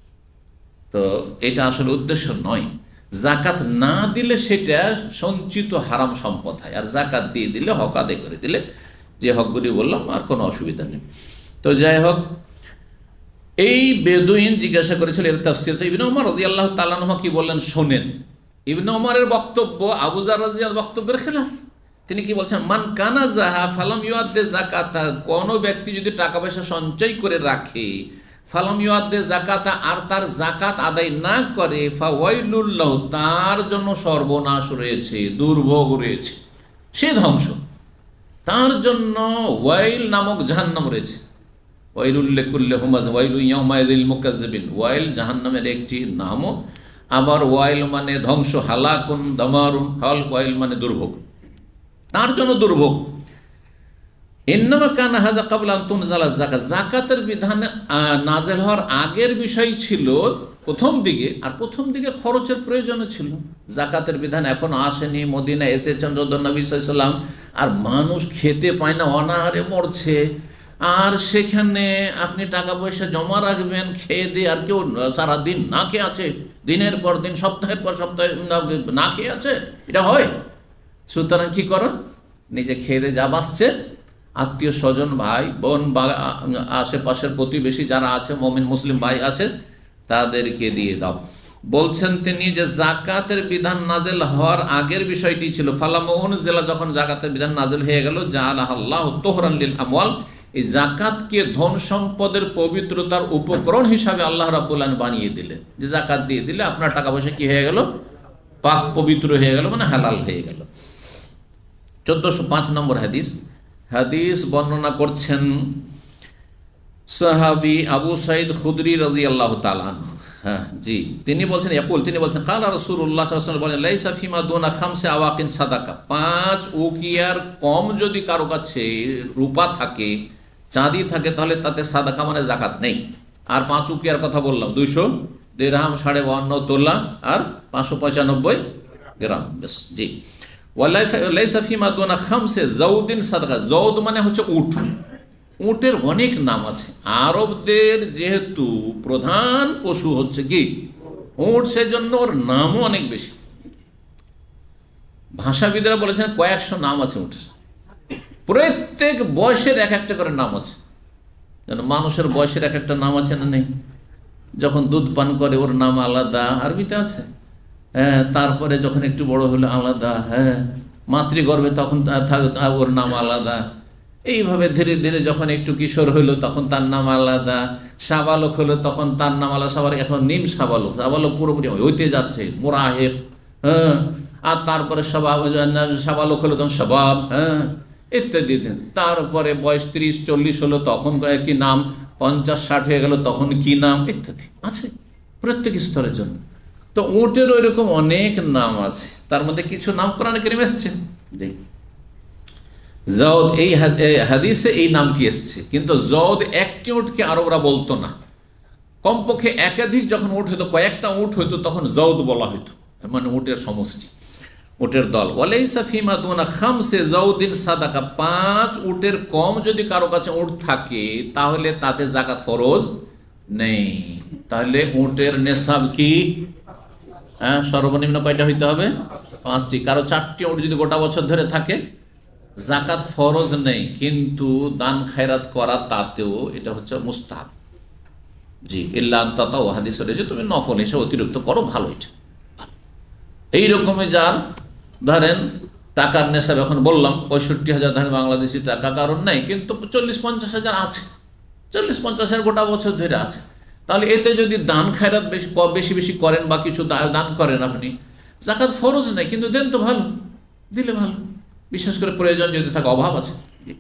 তো এটা আসলে উদ্দেশ্য নয়। জাকাত না দিলে সেটা সঞ্চিত হারাম সম্পদ হয়, আর জাকাত দিয়ে দিলে, হক আদায় করে দিলে, যে হকগুলি বললাম, আর কোনো অসুবিধা নেই। তো যাই হোক, এই বেদুইন জিজ্ঞাসা করেছিল এর তাফসীর। তো ইবনে ওমর রাদিয়াল্লাহু তাআলা আনহু কি বললেন শোনেন। ইবনে ওমরের বক্তব্য আবু যর রাদিয়াল্লাহু বক্তব্যের খেলাফ। তিনি কি বলছেন? মান কানা জাহা ফালাম ইউআদ্দে যাকাতা, কোন ব্যক্তি যদি টাকা পয়সা সঞ্চয় করে রাখে, ফালাম ইউআদ্দে যাকাতা, আর তার যাকাত আদায় না করে, ফাওয়াইলুল লাহু, তার জন্য সর্বনাশ রয়েছে, দুর্ভোগ রয়েছে, সে ধ্বংস, তার জন্য ওয়াইল নামক জাহান্নাম রয়েছে। ওয়াইলুল লিকুল্লি হুমাযা ওয়াইলু ইয়াউমাইযিল মুকাজ্জিবিন, ওয়াইল জাহান্নামের একটি নামও। আবার ওয়াইল মানে ধ্বংস, হালাকুন দামারুন, হল ওয়াইল মানে দুর্ভোগ, তার জন্য দুর্ভোগ। ইন্নামা কানা হাযা ক্বাবলা আন তুনজালা যাকাত, যাকাতের বিধান নাযিল হওয়ার আগের বিষয় ছিল প্রথম দিকে, আর প্রথম দিকে খরচের প্রয়োজন ছিল। যাকাতের বিধান এখন আসেনি, মদিনা এসেছেন নবী সাল্লাল্লাহু আলাইহি ওয়াসাল্লাম, আর মানুষ খেতে পায় না, অনাহারে মরছে, আর সেখানে আপনি টাকা পয়সা জমা রাখবেন খেয়ে দিয়ে, আর কেউ সারাদিন না খেয়ে আছে, দিনের পর দিন, সপ্তাহের পর সপ্তাহে না খেয়ে আছে, এটা হয়? সুতরাং কী করো, নিজে খেয়ে দিয়ে যা বাঁচছে, আত্মীয় স্বজন, ভাই বোন বা আশেপাশের প্রতিবেশী যারা আছে, মুমিন মুসলিম ভাই আছে, তাদেরকে দিয়ে দাও। বলছেন তিনি যে যাকাতের বিধান নাজেল হওয়ার আগের বিষয়টি ছিল, ফালামা উনজিলা, যখন যাকাতের বিধান নাজেল হয়ে গেল, জাআলাহাল্লাহু তুহরান লিল আমওয়াল, এই যাকাতকে ধন সম্পদের পবিত্রতার উপকরণ হিসাবে আল্লাহ রাব্বুল আলামিন বানিয়ে দিলেন, যে যাকাত দিয়ে দিলে আপনার টাকা পয়সা কি হয়ে গেল? পাক পবিত্র হয়ে গেল, মানে হালাল হয়ে গেল। চোদ্দশো পাঁচ নম্বর হাদিস। হাদিস বর্ণনা করছেন সাহাবী আবু সাঈদ খুদরি রাদিয়াল্লাহু তাআলা আনহু। হ্যাঁ জি, তিনি বলছেন, ইয়াকুল, তিনি বলছেন, কালা রাসূলুল্লাহ সাল্লাল্লাহু আলাইহি ওয়াসাল্লাম বলেন, লাইসা ফিমা দুনা খামসে আওয়াকিন সাদাকা, পাঁচ উকিয়ার কম যদি কারো কাছে রূপা থাকে, চাঁদি থাকে, তাহলে তাতে সাদাকা মানে যাকাত নেই। আর পাঁচ উকিয়ার কথা বললাম, দুইশো দিরহাম, সাড়ে বাহান্ন তোলা, আর পাঁচশো পঁচানব্বই গ্রাম, বেশ। জি, লাইসা ফিমা দুনা খামসে যাউদিন সাদাকা, যৌদ মানে হচ্ছে উট। উটের অনেক নাম আছে। আরবদের যেহেতু প্রধান পশু হচ্ছে কি উট, সেজন্য ওর নামও অনেক বেশি। ভাষাবিদরা বলেছেন কয়েকশো নাম আছে উটের, প্রত্যেক বয়সের এক একটা করে নাম আছে। যেন মানুষের বয়সের এক একটা নাম আছে না নেই? যখন দুধ পান করে ওর নাম আলাদা, আরবিতে আছে। হ্যাঁ, তারপরে যখন একটু বড় হলো আলাদা, হ্যাঁ, মাতৃগর্ভে তখন ওর নাম আলাদা। এইভাবে ধীরে ধীরে যখন একটু কিশোর হইলো তখন তার নাম আলাদা, সাবালক হলো তখন তার নাম আলাদা। সবার এখন নিম সাবালক, সাবালক পুরোপুরি হইতে যাচ্ছে, মোরাহেব, হ্যাঁ, আর তারপরে সবাব, সাবালক হলো তখন সবাব, হ্যাঁ, ইত্যাদি। তারপরে বয়স ত্রিশ চল্লিশ হলো তখন কি নাম, পঞ্চাশ ষাট হয়ে গেল তখন কি নাম, ইত্যাদি আছে প্রত্যেক স্তরের জন্য। তো উটের ওই রকম অনেক নাম আছে, তার মধ্যে কিছু নাম কোরআনে কারিমে এসেছে। দেখ, জওদ, এই হাদিসে এই নামটি এসছে, কিন্তু জওদ একটি উটকে আরবরা বলতো না। কমপক্ষে একাধিক যখন উট হইতো, কয়েকটা উট হইতো, তখন জওদ বলা হইতো, মানে উটের সমষ্টি, উটের দল। ওয়ালাইসা ফিমা দুনা খামসে যাউদিন সাদাকা, পাঁচ উটের কম যদি কারো কাছে উট থাকে তাহলে তাতে যাকাত ফরজ নেই। তাহলে উটের নেশাব কি? হ্যাঁ, সর্বনিম্ন কয়টা হইতে হবে? পাঁচটি। কারো চারটি উট যদি গোটা বছর ধরে থাকে, যাকাত ফরজ নেই, কিন্তু দান খায়রাত করা তাতেও এটা হচ্ছে মুস্তাহাব। জি, ইল্লা আন তাতাও হাদিস রয়েছে, তুমি নফল এসে অতিরিক্ত করো, ভালো এটা। এইরকমই যার ধরেন টাকার নেশাব, এখন বললাম পঁয়ষট্টি হাজার ধরেন বাংলাদেশি টাকা কারণ নেই, কিন্তু চল্লিশ পঞ্চাশ হাজার আছে, চল্লিশ পঞ্চাশ হাজার গোটা বছর ধরে আছে, তাহলে এতে যদি দান খায়রাত বেশি বেশি বেশি করেন বা কিছু দান করেন, আপনি যাকাত ফরজ নেই কিন্তু দেন তো ভালো, দিলে ভালো, বিশেষ করে প্রয়োজন যদি থাকে, অভাব আছে।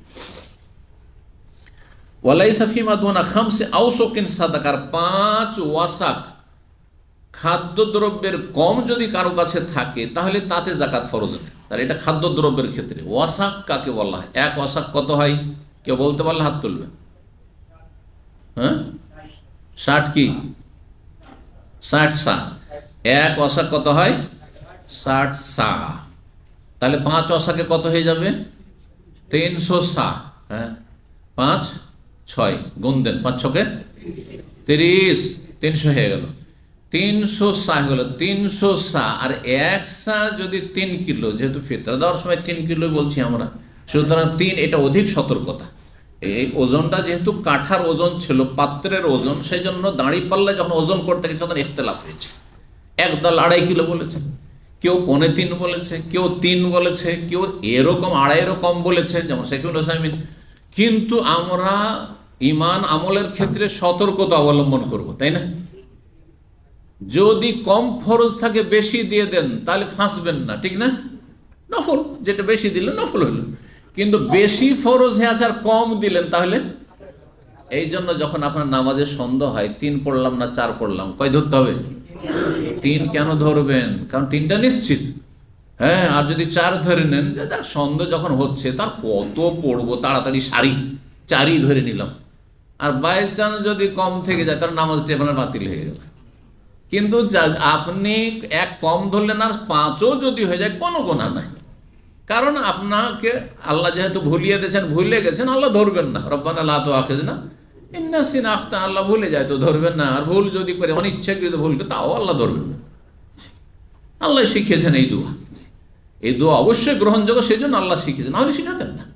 ওয়ালাইসা ফিমা দুনা খামসে আওসাকিন সাদাকার, পাঁচ ওয়াসাক খাদ্যদ্রব্যের কম যদি কারো কাছে থাকে তাহলে তাতে জাকাত ফরজ নেই। তাহলে এটা খাদ্যদ্রব্যের ক্ষেত্রে। ওয়াসাক কাকে বলা হয়? এক ওয়াসাক কত হয়? কেউ বলতে পারলে হাত তুলবে। হ্যাঁ, ষাট কি ষাট সা। এক ওয়াসাক কত হয়? ষাট সা। তাহলে পাঁচ ওয়াসাকে কত হয়ে যাবে? তিনশো সা। হ্যাঁ, পাঁচ ছয় গুণ দেন, পাঁচ ছকে তিরিশ, তিনশো হয়ে গেল। তিনশো সা হয়ে গেল, তিনশো সা। আর এক সা যদি তিন কিলো, যেহেতু ফিতরা দেওয়ার সময় তিন কিলো বলছি আমরা, সুতরাং তিন এটা অধিক সতর্কতা। এই ওজনটা যেহেতু কাঠার ওজন ছিল, পাত্রের ওজন, সেই জন্য দাঁড়ি পাল্লা যখন ওজন করতে গেছে তখন ইখতিলাফ হয়েছে। একদল আড়াই কিলো বলেছে, কেউ পৌনে তিন বলেছে, কেউ তিন বলেছে, কেউ এরকম আড়াইরও কম বলেছে, যেমন শেখুল হোসাইমিন। কিন্তু আমরা ইমান আমলের ক্ষেত্রে সতর্কতা অবলম্বন করব, তাই না? যদি কম ফরজ থাকে বেশি দিয়ে দেন তাহলে ফাঁসবেন না, ঠিক না? নফল যেটা বেশি দিলেন নফল হইল, কিন্তু বেশি ফরজ হয়ে আছে আর কম দিলেন তাহলে। এই জন্য যখন আপনার নামাজের সন্দেহ হয়, তিন পড়লাম না চার পড়লাম, কয় ধরতে হবে? তিন কেন ধরবেন? কারণ তিনটা নিশ্চিত। হ্যাঁ, আর যদি চার ধরে নেন, যে তার সন্দেহ যখন হচ্ছে তার কত পড়বো, তাড়াতাড়ি সারি, চারই ধরে নিলাম, আর বাই চান্স যদি কম থেকে যায় তার নামাজটি আপনার বাতিল হয়ে গেল। কিন্তু আপনি এক কম ধরলেন আর পাঁচও যদি হয়ে যায় কোনো গুনাহ নাই, কারণ আপনাকে আল্লাহ যেহেতু ভুলিয়ে দিয়েছেন, ভুলে গেছেন, আল্লাহ ধরবেন না। রব্বানা লা তুআখিযনা ইন নাসিনা আখতা'না, আল্লাহ ভুলে যায় তো ধরবেন না। আর ভুল যদি করে অনিচ্ছাকৃত ভুল করে, তাও আল্লাহ ধরবেন না। আল্লাহ শিখিয়েছেন এই দোয়া, এই দোয়া অবশ্যই গ্রহণযোগ্য, সেই জন্য আল্লাহ শিখিয়েছেন, নাহলে শিখাতেন না।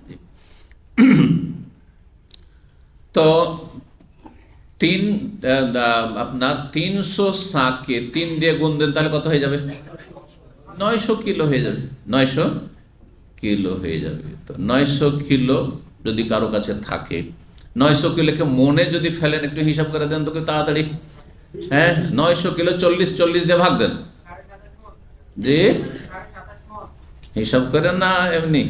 তো তিন আপনার তিনশো সাকে তিন দিয়ে গুণ দেন, তাহলে কত হয়ে যাবে? নয়শো কিলো হয়ে যাবে, নয়শো কিলো হয়ে যাবে। তো নয়শো কিলো যদি কারো কাছে থাকে, নয়শো কিলোকে মনে যদি ফেলেন, একটু হিসাব করে দেন তো তাড়াতাড়ি। হ্যাঁ, নয়শো কিলো চল্লিশ চল্লিশ দিয়ে ভাগ দেন। জি, হিসাব করেন না এমনি?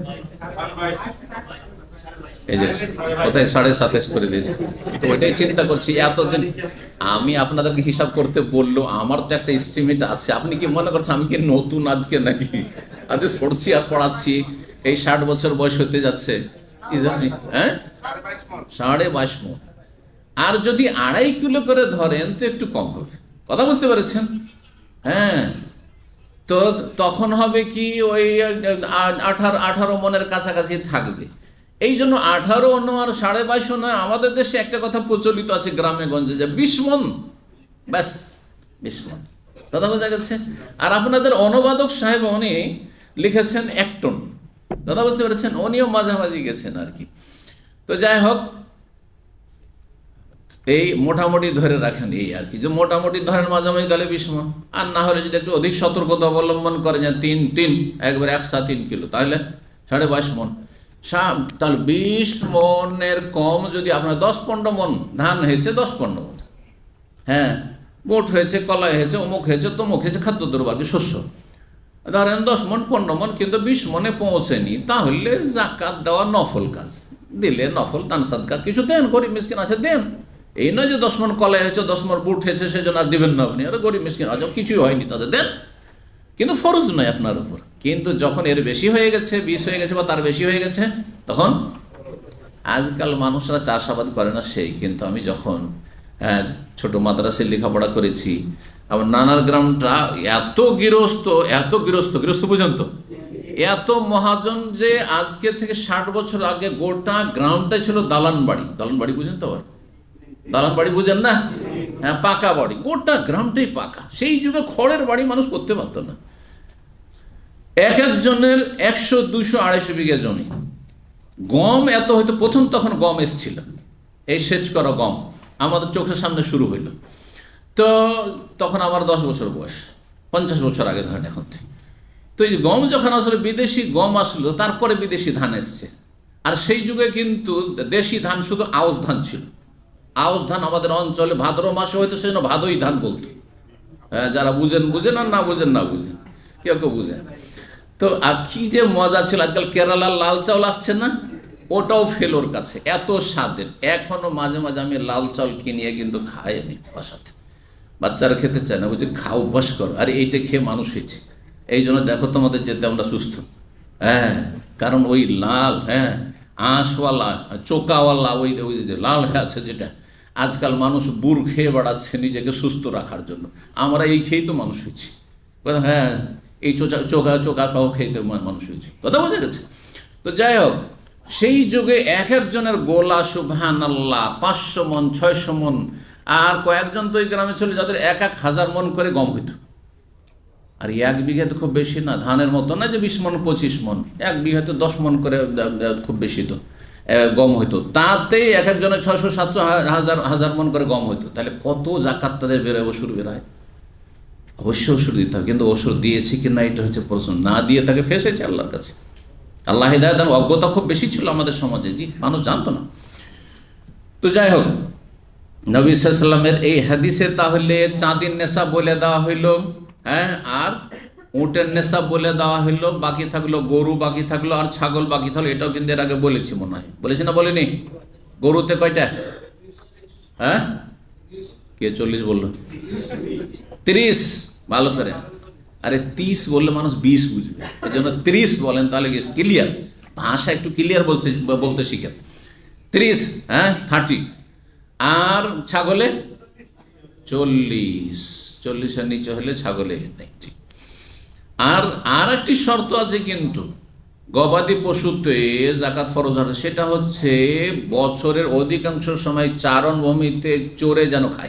এই যে কোথায় সাড়ে সাতাশ করে দিয়েছে, তো ওইটাই চিন্তা করছি এতদিন। আমি আপনাদেরকে হিসাব করতে বললো, আমার তো একটা এস্টিমেট আছে। আপনি কি মনে করছেন আমি কি নতুন আজকে নাকি আদেশ পড়ছি আর পড়াচ্ছি? এই ষাট বছর বয়স হতে যাচ্ছে। হ্যাঁ, সাড়ে বাইশ মণ। আর যদি আড়াই কিলো করে ধরেন তো একটু কম হবে, কথা বুঝতে পেরেছেন? হ্যাঁ, তো তখন হবে কি ওই আঠারো আঠারো মনের কাছাকাছি থাকবে। এই জন্য আঠারো অন্য আর সাড়ে বাইশও নয়। আমাদের দেশে একটা কথা প্রচলিত আছে গ্রামে গঞ্জে, যে বিশ মণ, ব্যাস বিশ মণ, কথা বোঝা গেছে। আর আপনাদের অনুবাদক সাহেব উনি লিখেছেন এক টন, কথা বুঝতে পেরেছেন? উনিও মাঝামাঝি গেছেন আর কি। তো যাই হোক, এই মোটামুটি ধরে রাখেন এই আর কি, যে মোটামুটি ধরেন মাঝামাঝি, তাহলে বিশ মণ। আর না হলে যদি একটু অধিক সতর্কতা অবলম্বন করেন, যে তিন তিন একবার একশো তিন কিলো, তাহলে সাড়ে বাইশ মণ। তাহলে বিশ মনের কম যদি আপনার দশ পনেরো মণ ধান হয়েছে, দশ পনেরো মণ, হ্যাঁ, বুট হয়েছে, কলাই হয়েছে, অমুক হয়েছে, তমুক হয়েছে, খাদ্যদ্রব্য আর কি, শস্য, ধরেন দশ মণ পনেরো মণ, কিন্তু বিশ মনে পৌঁছেনি, তাহলে জাকাত দেওয়া নফল কাজ, দিলে নফল দান সাদকা কিছু দেন, গরিব মিসকিন আছে দেন। এই নয় যে দশ মণ কলাই হয়েছে, দশ মণ বুট হয়েছে, সেই জন্য আর দিবেন না আপনি, আর গরিব মিসকিন আছে কিছুই হয়নি, তাদের দেন, কিন্তু ফরজ নয় আপনার উপর। কিন্তু যখন এর বেশি হয়ে গেছে, বিশ হয়ে গেছে বা তার বেশি হয়ে গেছে, তখন আজকাল মানুষরা চাষাবাদ করে না সেই, কিন্তু আমি যখন হ্যাঁ ছোট মাদ্রাসায় লেখাপড়া করেছি, আবার নানার গ্রামটা এত গৃহস্থ, এত গৃহস্থ, গৃহস্থ পর্যন্ত এত মহাজন, যে আজকে থেকে ষাট বছর আগে গোটা গ্রামটাই ছিল দালান বাড়ি। দালান বাড়ি বুঝেন তো? আবার দালান বাড়ি বুঝেন না? হ্যাঁ, পাকা বাড়ি, গোটা গ্রামটাই পাকা। সেই যুগে খড়ের বাড়ি মানুষ করতে পারতো না। এক একজনের একশো দুশো আড়াইশো বিঘা জমি, গম এত হয়তো, প্রথম তখন গম এসছিল, এই সেচ করা গম, আমাদের চোখের সামনে শুরু হইল। তো তখন আমার দশ বছর বয়স, পঞ্চাশ বছর আগে ধরেন এখন থেকে। তো এই গম যখন আসলে বিদেশি গম আসলো, তারপরে বিদেশি ধান এসছে। আর সেই যুগে কিন্তু দেশি ধান শুধু আউশ ধান ছিল। আউশ ধান আমাদের অঞ্চলে ভাদ্র মাসে হয়তো সেজন্য ভাদই ধান বলতো। হ্যাঁ, যারা বুঝেন বুঝেন আর না বুঝেন না বুঝেন, কেউ কেউ বুঝেন। তো আর কি যে মজা ছিল, আজকাল কেরালার লাল চাউল আসছে না, ওটাও ফেলোর কাছে, এত স্বাদের। এখনো মাঝে মাঝে আমি লাল চাউল কিনিয়ে কিন্তু খাই আমি বাসাতে, বাচ্চারা খেতে চায় না, বুঝছি খা অভ্যাস করো। আর এইটা খেয়ে মানুষ হয়েছে, এই জন্য দেখো তোমাদের যেতে আমরা সুস্থ। হ্যাঁ, কারণ ওই লাল, হ্যাঁ আঁশওয়ালা চোকাওয়ালা ওই ওই যে লাল হয়ে আছে যেটা, আজকাল মানুষ বুর খেয়ে বেড়াচ্ছে নিজেকে সুস্থ রাখার জন্য। আমরা এই খেয়েই তো মানুষ হয়েছি। হ্যাঁ, এই চোচা চোখা চোখা সহ খেয়েতে মানুষ হয়েছে, কথা বোঝা গেছে। তো যাই হোক, সেই যুগে এক একজনের গোলা সুবহানাল্লাহ পাঁচশো মন ছয়শো মন, আর কয়েকজন তো ওই গ্রামে ছিল যাদের এক এক হাজার মন করে গম হইত। আর এক বিঘা তো খুব বেশি না, ধানের মতো না যে বিশ মন পঁচিশ মন, এক বিঘাতে দশ মন করে খুব বেশি তো গম হইতো। তাতেই এক একজনের ছয়শো সাতশো হাজার হাজার মন করে গম হইতো। তাহলে কত জাকাত তাদের বেরোয়, ওষুধ বেরোয়। অবশ্যই ওষুধ দিতে হবে, কিন্তু ওষুধ দিয়েছি কি না এটা হচ্ছে প্রশ্ন। না দিয়ে তাকে ফেসেছে আল্লাহর কাছে। আল্লাহ হিদায়াত, অজ্ঞতা খুব বেশি ছিল আমাদের সমাজে, জি, মানুষ জানতো না। তো যাই হোক, নবী সাল্লাল্লাহু আলাইহি ওয়াসাল্লামের এই হাদিসে তাহলে চাঁদির নেশাব বলে দেওয়া হইল, হ্যাঁ, আর উটের নেশাব বলে দেওয়া হইলো, বাকি থাকলো গরু, বাকি থাকলো আর ছাগল বাকি থাকলো। এটাও কিন্তু এর আগে বলেছি মনে হয়, বলেছি না বলিনি? গরুতে কয়টা? হ্যাঁ, কে চল্লিশ বললো? ত্রিশ, ভালো করে। আরে তিরিশ বললে মানুষ বিশ বুঝবে, এই জন্য ত্রিশ বলেন, তাহলে কি ক্লিয়ার, ভাষা একটু ক্লিয়ার বলতে বলতে শিখেন। ত্রিশ, হ্যাঁ, থার্টি। আর ছাগলে চল্লিশ, চল্লিশের নিচে হলে ছাগলে নেই। ঠিক। আর আর একটি শর্ত আছে কিন্তু, গবাদি পশুতে জাকাত ফরজ হবে, সেটা হচ্ছে বছরের অধিকাংশ সময় চারণভূমিতে চড়ে যেন খায়।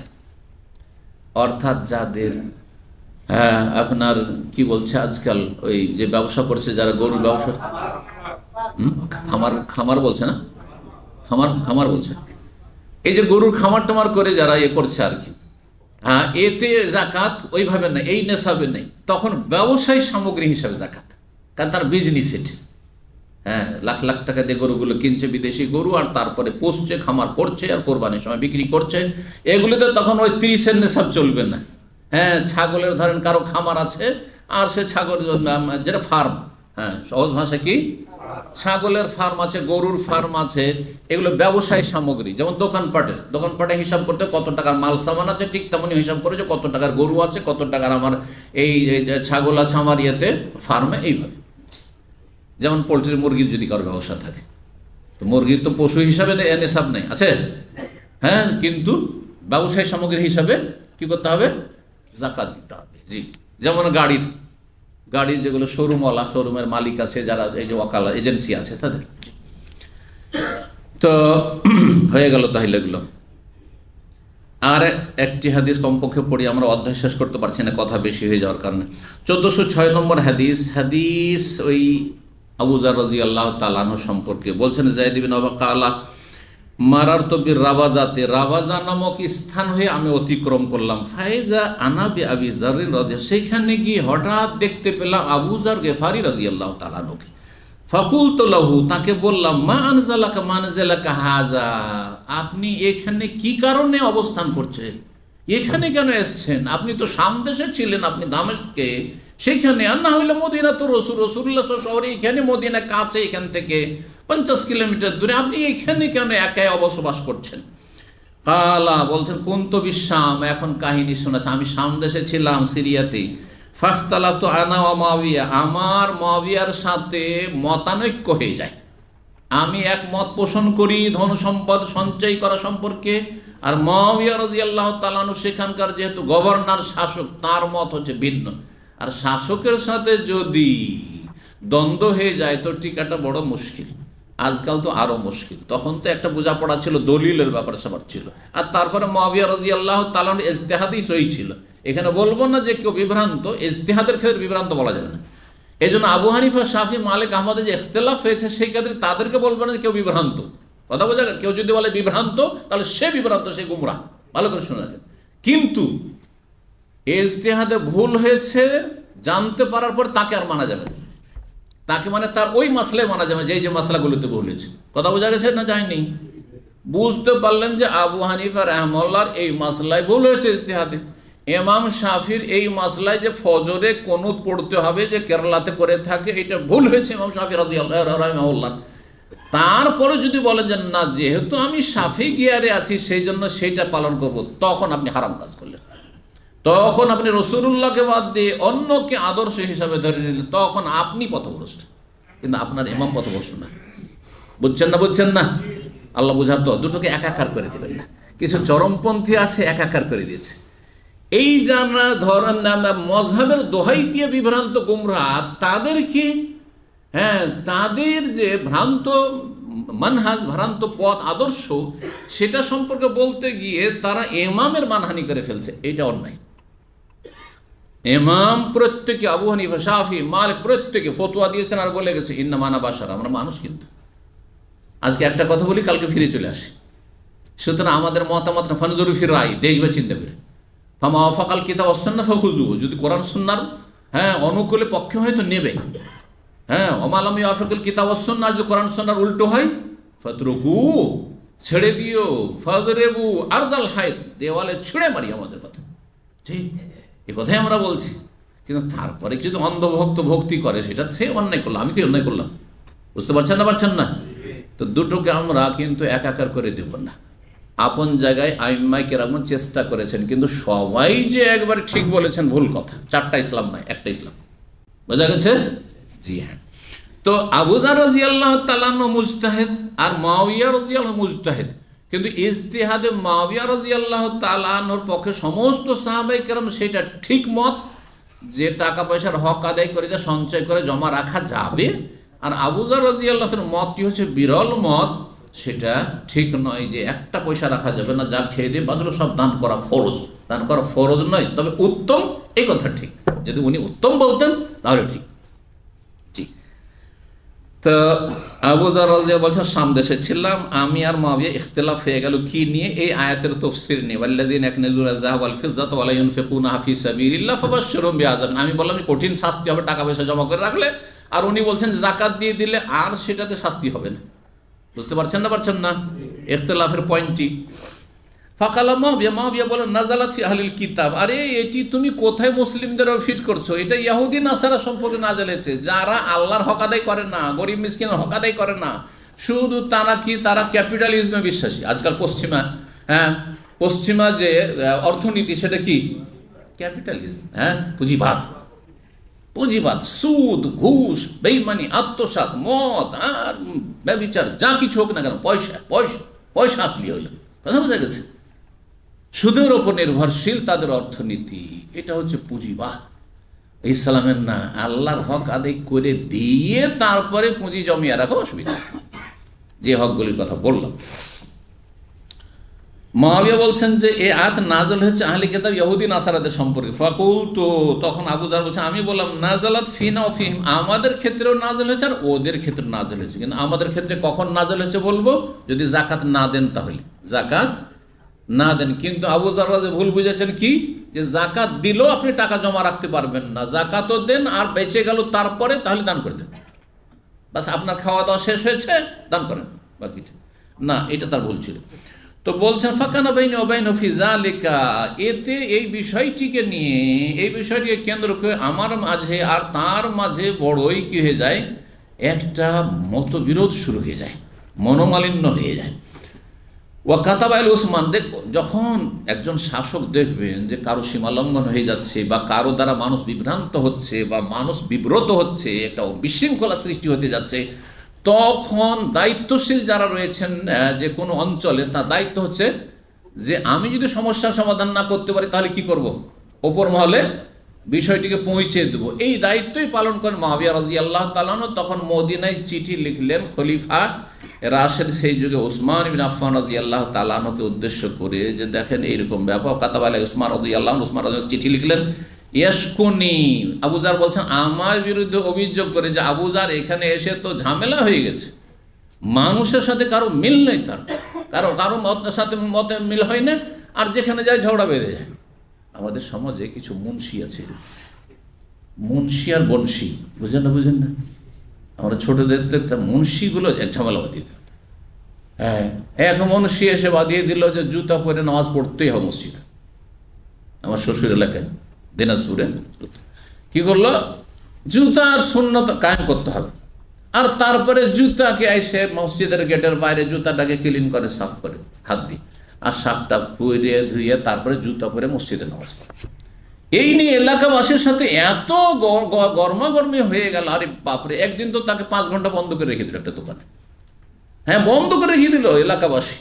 অর্থাৎ যাদের, হ্যাঁ, আপনার কি বলছে আজকাল ওই যে ব্যবসা করছে যারা গরুর ব্যবসা, হুম, খামার খামার বলছে না, খামার খামার বলছে, এই যে গরুর খামার টামার করে যারা ইয়ে করছে আর কি, হ্যাঁ, এতে জাকাত ওইভাবে নেই, এই নেশাবে নেই। তখন ব্যবসায়ী সামগ্রী হিসাবে জাকাত, কারণ তার বিজনেস এটি। হ্যাঁ, লাখ লাখ টাকা দিয়ে গরুগুলো কিনছে, বিদেশি গরু, আর তারপরে পোষছে, খামার করছে, আর কোরবানির সময় বিক্রি করছে। এগুলিতে তখন ওই তিরিশের নেশাব চলবে না। হ্যাঁ, ছাগলের ধরেন কারো খামার আছে, আর সে ছাগল যেটা ফার্ম, হ্যাঁ, সহজ ভাষা কি, ছাগলের ফার্ম আছে, গরুর ফার্ম আছে, এগুলো ব্যবসায়ী সামগ্রী। যেমন দোকানপাটের, দোকানপাটে হিসাব করতে কত টাকার মাল সামান আছে, ঠিক তেমনই হিসাব করে যে কত টাকার গরু আছে, কত টাকার আমার এই ছাগল আছে আমার ইয়েতে ফার্মে, এইভাবে। যেমন পোলট্রির, মুরগির যদি কারো ব্যবসা থাকে, তো মুরগির তো পশু হিসাবে নেশাব নেই, আছে, হ্যাঁ, কিন্তু ব্যবসায়ী সামগ্রী হিসাবে কি করতে হবে, জাকাত দিতে হবে। জি, যেমন গাড়ির গাড়ির যেগুলো শোরুমওয়ালা, শোরুমের মালিক আছে, যারা এই যে ওয়াকালা এজেন্সি আছে তাদের। তো হয়ে গেল তাহলে এগুলো। আর একটি হাদিস কমপক্ষে পড়ি, আমরা অধ্যায় শেষ করতে পারছি না, কথা বেশি হয়ে যাওয়ার কারণে। চোদ্দোশো ছয় নম্বর হাদিস, হাদিস ওই আবু যার রাদিয়াল্লাহু তাআলা আনহু সম্পর্কে বলছেন, যায়েদ বিন ওয়াকালা মারার তবির রাবাজাতে, রাবাজা নামক স্থান হয়ে আমি অতিক্রম করলাম। ফাইজা আনাবি আবি যারিন রাজি, সেইখানে গিয়ে হঠাৎ দেখতে পেলাম আবু যার গেফারি রাদিয়াল্লাহু তাআলা আনহুকে। ফাকুলতু লাহু, তাকে বললাম, মা আনজালাকা মানজালাকা হাজা, আপনি এখানে কি কারণে অবস্থান করছেন, এখানে কেন এসছেন? আপনি তো শাম দেশে ছিলেন, আপনি দামেস্কে, সেইখানে। আর না হইলে মদিনা তো রসুল রসুল্লাহ শহরে, এখানে মদিনা কাছে, এখান থেকে পঞ্চাশ কিলোমিটার দূরে, আপনি এখানে কেন একাই অবসবাস করছেন? কালা, বলছেন, কুনতু বিশাম, এখন কাহিনী শোনাচ্ছে, আমি শাম দেশে ছিলাম, সিরিয়াতে। ফাখতালাফতু আনা ওয়া মুআবিয়া, আমার মুআবিয়ার সাথে মতানৈক্য হয়ে যায়। আমি এক মত পোষণ করি ধন সম্পদ সঞ্চয় করা সম্পর্কে, আর মুআবিয়া রাদিয়াল্লাহু তাআলা আনহু সেখানকার যেহেতু গভর্নর, শাসক, তার মত হচ্ছে ভিন্ন। আর শাসকের সাথে যদি দ্বন্দ্ব হয়ে যায় তো টিকাটা বড় মুশকিল। আজকাল তো আরো মুশকিল, তখন তো একটা বোঝাপড়া ছিল, দলিলের ব্যাপার স্যাপার ছিল। আর তারপরে মুআবিয়া রাদিয়াল্লাহু তাআলা আনহু ইজতিহাদি সহি ছিল। এখানে বলবো না যে কেউ বিভ্রান্ত, ইজতিহাদের ক্ষেত্রে বিভ্রান্ত বলা যাবে না। এই জন্য আবু হানিফা, শাফি, মালিক, আহমদের যে ইখতিলাফ হয়েছে সেই ক্ষেত্রে তাদেরকে বলবো না যে কেউ বিভ্রান্ত, কথা বোঝা গেল? কেউ যদি বলে বিভ্রান্ত, তাহলে সে বিভ্রান্ত, সে গুমরাহ। ভালো করে শুনে রাখেন। কিন্তু ইজতিহাদে ভুল হয়েছে জানতে পারার পর তাকে আর মানা যাবে না। তাকে মানে তার ওই মাসলায় মানা যাবে, যেই যে মাসলাগুলোতে ভুল হয়েছে। কথা বোঝা গেছে না যায়নি? বুঝতে পারলেন যে আবু হানিফা রাহমাতুল্লাহর এই মাসলায় ভুল হয়েছে ইজতিহাদে। ইমাম শাফির এই মাসলায় যে ফজরে কুনুত পড়তে হবে, যে কেরালাতে করে থাকে, এটা ভুল হয়েছে ইমাম শাফি রাদিয়াল্লাহু রাহিমাহুল্লাহ। তারপরে যদি বলেন যে না, যেহেতু আমি শাফি গিয়ারে আছি সেই জন্য সেইটা পালন করব, তখন আপনি হারাম কাজ করলেন। তখন আপনি রাসূলুল্লাহকে বাদ দিয়ে অন্যকে আদর্শ হিসাবে ধরে নিলেন, তখন আপনি পথভ্রষ্ট, কিন্তু আপনার ইমাম পথভ্রষ্ট না। বুঝছেন না? বুঝছেন না? আল্লাহ বুঝার তো দুটোকে একাকার করে দেবেন না। কিছু চরমপন্থী আছে, একাকার করে দিয়েছে। এই যারা ধরেন মজহাবের দোহাই দিয়ে বিভ্রান্ত গুমরাহ, তাদেরকে, হ্যাঁ, তাদের যে ভ্রান্ত মানহাজ, ভ্রান্ত পথ, আদর্শ, সেটা সম্পর্কে বলতে গিয়ে তারা ইমামের মানহানি করে ফেলছে। এটা অন্যায়। ইমাম প্রত্যেকে, আবু হানিফা, শাফি, মালিক প্রত্যেকে ফতোয়া দিয়েছেন আর বলে গেছে ইন্না মানা বাশার, আমরা মানুষ। কিন্তু আজকে একটা কথা বলি, কালকে ফিরে চলে আসি। সুতরাং আমাদের মতামত ফানজুরু ফি রাই, দেখবে চিন্তা করে। ফামা ওয়াফাকাল কিতাব ওয়াস সুন্নাহ ফাখুযুহু, যদি কোরআন সুন্নাহর হ্যাঁ অনুকূলে পক্ষে হয় তো নেবে। হ্যাঁ, ওমা লাম ইয়াফাকাল কিতাব ওয়াস সুন্নাহ, যদি কোরআন সুন্নাহর উল্টো হয় ফাতরুকু, ছেড়ে দিও। ফাযরিবু আরজাল হায়ত, দেওয়ালে ছুঁড়ে মারি, আমাদের কথা ঠিক এ কথাই আমরা বলছি। কিন্তু তারপরে যদি অন্ধভক্ত ভক্তি করে, সেটা সে অন্যায় করলো, আমি কি অন্যায় করলাম? বুঝতে পারছেন না? পারছেন না? তো দুটোকে আমরা কিন্তু একাকার করে দেব না। আপন জায়গায় আইম্মাই কেরাম চেষ্টা করেছেন, কিন্তু সবাই যে একবার ঠিক বলেছেন ভুল কথা। চারটা ইসলাম নয়, একটা ইসলাম। বোঝা গেছে? জি হ্যাঁ। তো আবু যার রাদিয়াল্লাহু তাআলা মুজতাহিদ আর মুআবিয়া রাদিয়াল্লাহু মুজতাহিদ, কিন্তু ইজতিহাদে মুআবিয়া রাদিয়াল্লাহু তাআলা আনহুর পক্ষে সমস্ত সাহাবায়ে কেরাম সেটা ঠিক মত যে টাকা পয়সার হক আদায় করে, যা সঞ্চয় করে জমা রাখা যাবে। আর আবু যার রাদিয়াল্লাহু তাআলার মতটি হচ্ছে বিরল মত, সেটা ঠিক নয় যে একটা পয়সা রাখা যাবে না, যা খেয়ে দিয়ে বাঁচলো সব দান করা ফরজ। দান করা ফরজ নয়, তবে উত্তম, এই কথা ঠিক। যদি উনি উত্তম বলতেন তাহলে ঠিক। জি। তো আবু যার রাদিয়াল্লাহু বলছেন, শাম দেশে ছিলাম আমি আর মুআবিয়া, ইখতিলাফ হয়ে গেল কি নিয়ে? এই আয়াতের তাফসীর নিয়ে। ওয়াল্লাযিনা ইয়াকনিজুনা আয-যাহাব ওয়াল ফিদ্দাতা ওয়া লা ইউনফিকুনাহা ফি সাবিলিল্লাহ ফাবাশশিরহুম বিআযাবিন। আমি বললাম কঠিন শাস্তি হবে টাকা পয়সা জমা করে রাখলে, আর উনি বলছেন যাকাত দিয়ে দিলে আর সেটাতে শাস্তি হবে না। বুঝতে পারছেন না? পারছেন না? ইখতিলাফের পয়েন্টটি। ফাকালা মুআবিয়া, মুআবিয়া বলেন নাযালাত ফি আহলিল কিতাব। আরে এটি তুমি কোথায় মুসলিমদের ফিট করছো? এটা ইহুদি নাসারা সম্পর্কে নাযিল হয়েছে, যারা আল্লাহর হক আদায় করে না, গরিব মিসকিনের হক আদায় করে না। শুধু তারা কি, তারা ক্যাপিটালিজমে বিশ্বাসী। আজকাল পশ্চিমা, হ্যাঁ, পশ্চিমা যে অর্থনীতি, সেটা কি ক্যাপিটালিজম, হ্যাঁ, পুঁজিবাদ। পুঁজিবাদ, সুদ, ঘুষ, বেইমানি, আত্মসাৎ, মদ আর ব্যভিচার, যা কিছু হোক না কেন, পয়সা পয়সা পয়সা আসলি হইল। কথা বোঝা গেছে? সুদের ওপর নির্ভরশীল তাদের অর্থনীতি, এটা হচ্ছে পুঁজিবাদ। ইসলামের না, আল্লাহর হক আদায় করে দিয়ে তারপরে পুঁজি জমিয়ে রাখা অসুবিধা, যে হকগুলির কথা বললাম। মুআবিয়া বলছেন যে এই আয়াত নাযিল হচ্ছে আহলে কিতাব ইহুদি নাসারাদের সম্পর্কে। ফাকুলতু, তখন আবু যার বলছেন, আমি বললাম নাযালাত ফিনা ওয়া ফিহিম, আমাদের ক্ষেত্রেও নাযিল হয়েছে আর ওদের ক্ষেত্রে নাযিল হয়েছে। কিন্তু আমাদের ক্ষেত্রে কখন নাযিল হয়েছে বলবো, যদি যাকাত না দেন, তাহলে যাকাত না দেন। কিন্তু আবু যার রাজি ভুল বুঝেছেন কি, যে যাকাত দিলেও আপনি টাকা জমা রাখতে পারবেন না, যাকাতও দেন আর বেঁচে গেল তারপরে, তাহলে দান করে দেন। বাস আপনার খাওয়া দাওয়া শেষ হয়েছে, দান করেন বাকি না। এটা তার ভুল ছিল। তো বলছেন ফাকানা বাইনি ওয়া বাইনা ফি যালিকা, এতে এই বিষয়টিকে নিয়ে, এই বিষয়টিকে কেন্দ্র করে আমার মাঝে আর তার মাঝে বড়ই কি হয়ে যায়, একটা মতবিরোধ শুরু হয়ে যায়, মনোমালিন্য হয়ে যায়। ওয়া কাতাবা আল উসমান, দেখ যখন একজন শাসক দেখবেন যে কারো সীমালঙ্ঘন হয়ে যাচ্ছে, বা কারো দ্বারা মানুষ বিভ্রান্ত হচ্ছে, বা মানুষ বিব্রত হচ্ছে, একটা বিশৃঙ্খলা সৃষ্টি হতে যাচ্ছে, তখন দায়িত্বশীল যারা রয়েছেন যে কোনো অঞ্চলে, তার দায়িত্ব হচ্ছে যে আমি যদি সমস্যার সমাধান না করতে পারি তাহলে কি করব, ওপর মহলে বিষয়টিকে পৌঁছে দেব। এই দায়িত্বই পালন করেন মুআবিয়া রাদিয়াল্লাহু তাআলা। তখন মদিনায় চিঠি লিখলেন খলিফা রাশেদ সেই যুগে উসমান ইবনে আফফান রাদিয়াল্লাহু তাআলা কে উদ্দেশ্য করে, যে দেখেন এইরকম ব্যাপার। কাতাবা আলাইহি উসমান রাদিয়াল্লাহু আনহু, উসমান রাদিয়াল্লাহু চিঠি লিখলেন, ইয়াশকুনি, আবু যার বলছেন আমার বিরুদ্ধে অভিযোগ করে যে আবু যার এখানে এসে তো ঝামেলা হয়ে গেছে, মানুষের সাথে কারো মিল নেই, তার কারো কারো মতের সাথে মতে মিল হয় না, আর যেখানে যায় ঝগড়া বেঁধে যায়। আমাদের সমাজে কিছু মুন্সি আছে, মুন্সি আর বনশি, বুঝেন না বুঝেন না? আমরা ছোটদের দেখতাম মুন্সিগুলো এক ঝামেলা বাঁধিয়ে দিত। হ্যাঁ, এক মুন্সি এসে বাঁধিয়ে দিল যে জুতা পরে নামাজ পড়তেই হবে মসজিদে। আমার শ্বশুর এলাকায় দিনাজপুরে কি করলো, জুতা আর সুন্নত কায়েম করতে হবে, আর তারপরে জুতাকে এসে মসজিদের গেটের বাইরে জুতাটাকে ক্লিন করে, সাফ করে হাত দিয়ে, আর সাফটা ধুয়ে ধুয়ে তারপরে জুতা পরে মসজিদে নামাজ পড়ে। এই নিয়ে এলাকাবাসীর সাথে এত গরমাগরমি হয়ে গেল, আরে বাপরে। একদিন তো তাকে পাঁচ ঘন্টা বন্ধ করে রেখে দিল একটা দোকানে, হ্যাঁ বন্ধ করে রেখে দিল এলাকাবাসী।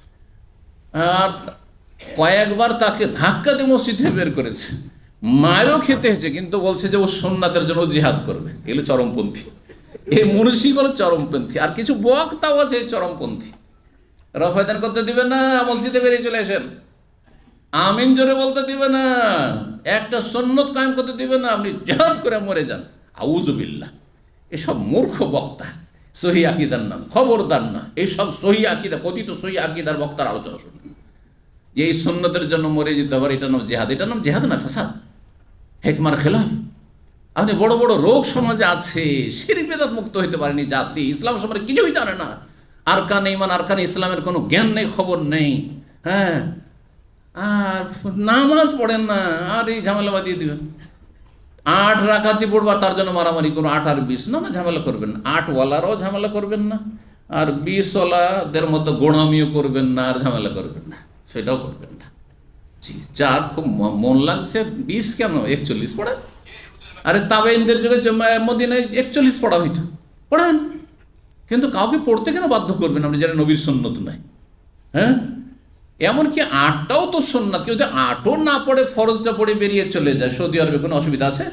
আর কয়েকবার তাকে ধাক্কা দিয়ে মসজিদ থেকে বের করেছে, মায়েরও খেতে হয়েছে, কিন্তু বলছে যে ও সুন্নাতের জন্য জিহাদ করবে। এগুলো চরমপন্থী, এই মুন্সিগুলো চরমপন্থী। আর কিছু বক্তাও আছে এই চরমপন্থী, রফায়দান করতে দিবে না, মসজিদে বেরিয়ে চলে আসেন, আমিন জোরে বলতে দিবে না, একটা সুন্নত কায়েম করতে দিবে না, আপনি জিহাদ করে মরে যান, আউযুবিল্লাহ। এসব মূর্খ বক্তা, সহি আকিদার নাম, খবরদার না, এইসব সহি আকিদা, কথিত সহি আকিদার বক্তার আলোচনা শুনুন যে এই সুন্নতের জন্য মরে যেতে পারে, এটার নাম জেহাদ। এটার নাম জেহাদ না, ফাসাদ, হিকমার খেলাফ। আপনি বড় বড় রোগ সমাজে আছে, শিরক বিদআত মুক্ত হইতে পারেনি জাতি, ইসলাম সম্পর্কে কিছুই জানে না, আরকান ঈমান আরকান ইসলামের কোনো জ্ঞান নেই, খবর নেই, হ্যাঁ, আর নামাজ পড়েন না, আর এই ঝামেলা বাঁধিয়ে দিবেন। আট রাকাতি পড়বার তার জন্য মারামারি করুন, আট আর বিশ, না না ঝামেলা করবেন না, আটওয়ালারও ঝামেলা করবেন না, আর বিশওয়ালাদের মতো গোড়ামিও করবেন না, আর ঝামেলা করবেন না, সেটাও করবেন না। জি, যার খুব মন লাগছে বিশ কেন একচল্লিশ পড়া, আরে তাবেঈনদের যুগে মদিনায় একচল্লিশ পড়া হইতো, পড়ান, কিন্তু কাউকে পড়তে কেন বাধ্য করবেন আপনি, যারা নবীর সুন্নত নাই? হ্যাঁ, এমনকি আটটাও তো সুন্নাত, কেউ যদি আটও না পড়ে ফরজটা পড়ে বেরিয়ে চলে যায়, সৌদি আরবে কোনো অসুবিধা আছে?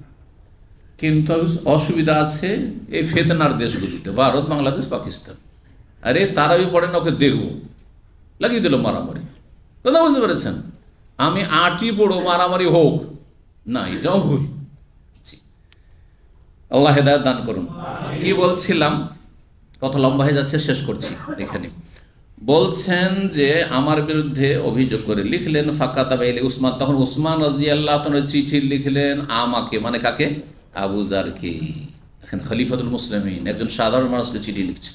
কিন্তু অসুবিধা আছে এই ফেতনার দেশগুলিতে, ভারত, বাংলাদেশ, পাকিস্তান। আরে তারাবি পড়ে না, ওকে দেখবো, লাগিয়ে দিল মারামারি। কথা বুঝতে পেরেছেন? আমি আটই পড়ো, মারামারি হোক না, এটাও ভুল। আল্লাহ হেদায়েত দান করুন। কি বলছিলাম, কত লম্বা হয়ে যাচ্ছে, শেষ করছি এখানে। বলছেন যে আমার বিরুদ্ধে অভিযোগ করে লিখলেন ফাকাতাবা ইলাইহি উসমান, তখন উসমান রাদিয়াল্লাহু তাআলা চিঠি লিখলেন আমাকে, মানে কাকে? আবু যারকে। এখন খলিফাতুল মুসলিমিন একজন সাধারণ মানুষকে চিঠি লিখছে,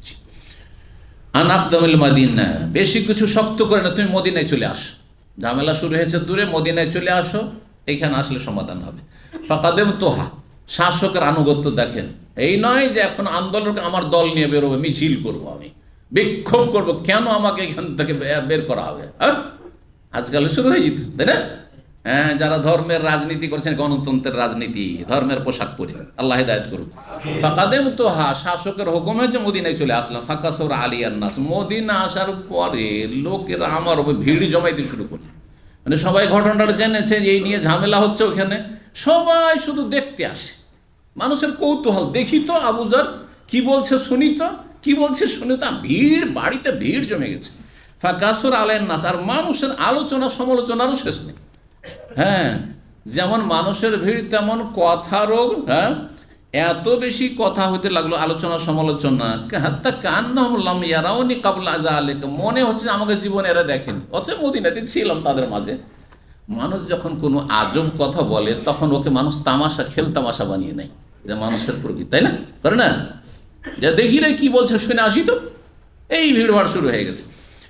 আন আফদামিল মাদিনা, বেশি কিছু শক্ত করে না, তুমি মদিনায় চলে আসো, ঝামেলা শুরু হয়েছে দূরে, মদিনায় চলে আসো, এখানে আসলে সমাধান হবে। ফাকাদেম তোহা, শাসকের আনুগত্য দেখেন, এই নয় যে এখন আন্দোলন আমার দল নিয়ে বেরোবে, মিছিল করবো, আমি বিক্ষোভ করবো, কেন আমাকে এখান থেকে বের করা হবে? হ্যাঁ, আজকাল শুরু হয়ে যেত, তাই না? হ্যাঁ, যারা ধর্মের রাজনীতি করছেন, গণতন্ত্রের রাজনীতি, ধর্মের পোশাক পরে, আল্লাহ হিদায়াত করুক। ফাকাদেম তো হা, শাসকের হুকুম হয়েছে, মদিনায় চলে আসলাম। ফাকাসুর আলিয়ান নাস, মদিনা আসার পরে লোকেরা আমার উপর ভিড় জমাইতে শুরু করল, মানে সবাই ঘটনাটা জেনেছে এই নিয়ে ঝামেলা হচ্ছে ওখানে, সবাই শুধু দেখতে আসে, মানুষের কৌতূহল, দেখি তো আবু যার কি বলছে, শুনি তো কি বলছে, শুনি তো, ভিড়, বাড়িতে ভিড় জমে গেছে। ফাকাসুর আলিয়ান নাস, আর মানুষের আলোচনা সমালোচনারও শেষ নেই। হ্যাঁ, যেমন মানুষের ভিড় তেমন কথারও, হ্যাঁ, এত বেশি কথা হতে লাগলো, আলোচনা সমালোচনা, হাত্তা কান্নাহুম ইয়ারাউনি ক্বাবলা যালিকা, মনে হচ্ছে আমাকে জীবনে এরা দেখেন, অথচ মদিনাতে ছিলাম তাদের মাঝে। মানুষ যখন কোনো আজব কথা বলে তখন ওকে মানুষ তামাশা, খেল তামাশা বানিয়ে নেয়, এটা মানুষের প্রকৃতি, তাই না? করে না, যে দেখি রে কি বলছে, শুনে আসি তো, এই ভিড় ভাড় শুরু হয়ে গেছে।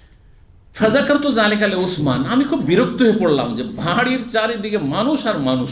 ফাজাকার তো জালিকালে উসমান, আমি খুব বিরক্ত হয়ে পড়লাম যে বাড়ির চারিদিকে মানুষ আর মানুষ,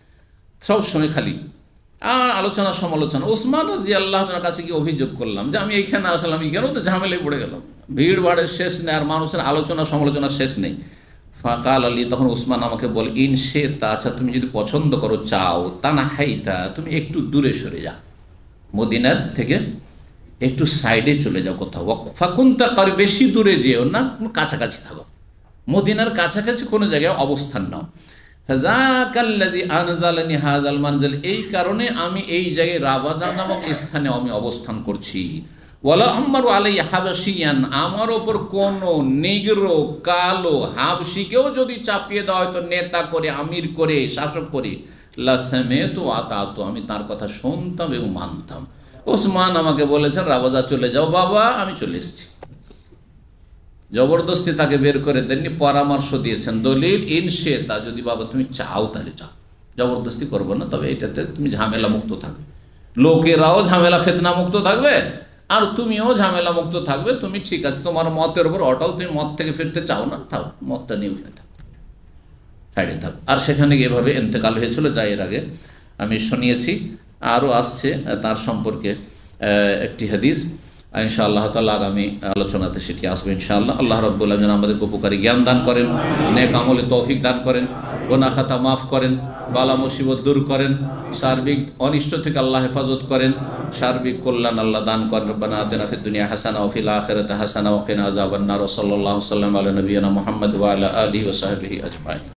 সব সময় খালি আর আলোচনা সমালোচনা। উসমান রাদিয়াল্লাহু তাআলার কাছে গিয়ে অভিযোগ করলাম যে আমি এইখানে আসলাম, এখানেও তো ঝামেলায় পড়ে গেলাম, ভিড় ভাড়ের শেষ নেই, আর মানুষের আলোচনা সমালোচনা শেষ নেই। ফাকাল আলী, তখন উসমান আমাকে বল, ইনশে তা, আচ্ছা তুমি যদি পছন্দ করো, চাও, তা না হাইতা, তুমি একটু দূরে সরে যাও, মদিনার থেকে একটু সাইডে চলে যাও কোথাও, ফাকুনতা কার, বেশি দূরে যেও না, কাছাকাছি থাকো, মদিনার কাছাকাছি কোনো জায়গায় অবস্থান নাও। ফাযাকাল্লাযী আনজালানি হাযাল মানজিল, এই কারণে আমি এই জায়গায় রাবাজা নামক স্থানে আমি অবস্থান করছি। ওয়ালা আমারু আলাইহি হাবশিয়ান, আমার ওপর কোনো নিগ্রো, কালো হাবশিকেও যদি চাপিয়ে দেওয়া হয়তো নেতা করে, আমির করে, শাসক করে, লাসামাতু আতাতু, আমি তার কথা শুনতাম এবং মানতাম। ওসমান আমাকে বলেছেন রাবাজা চলে যাও। বাবা আমি চলে এসেছি। জবরদস্তি তাকে বের করে দেননি, পরামর্শ দিয়েছেন, দলিল ইনশে তা, যদি বাবা তুমি চাও তাহলে চাও, জবরদস্তি করবো না, তবে এটাতে তুমি ঝামেলা মুক্ত থাকবে, লোকেরাও ঝামেলা ফেতনা মুক্ত থাকবে আর তুমিও ঝামেলা মুক্ত থাকবে। তুমি ঠিক আছে, তোমার মতের উপর অটাও, তুমি মত থেকে ফিরতে চাও না, থাও, মতটা নিয়ে ফিরে থাকো, সাইডে থাকো। আর সেখানে এভাবে ইন্তেকাল হয়েছিল, যা এর আগে আমি শুনিয়েছি। আরও আসছে তার সম্পর্কে একটি হাদিস, ইনশাআল্লাহ তাআলা আগামী আলোচনাতে সেটি আসবে ইনশাআল্লাহ। আল্লাহ রাব্বুল আলামিন আমাদেরকে উপকারী জ্ঞান দান করেন, নেক আমলে তৌফিক দান করেন, গুনাহ খাতা মাফ করেন, বালা মুসিবত দূর করেন, সার্বিক অনিষ্ট থেকে আল্লাহ হেফাজত করেন, সার্বিক কল্যাণ আল্লাহ দান করেন। রব্বানা আতিনা ফিদ দুনিয়া হাসানা ওয়া ফিল আখিরাতি হাসানা ওয়া কিনা আযাবান নার। সাল্লাল্লাহু আলাইহি ওয়া সাল্লাম আলা নবিয়িনা মুহাম্মদ ওয়া আলা আলিহি ওয়া সাহবিহি আজমাইন।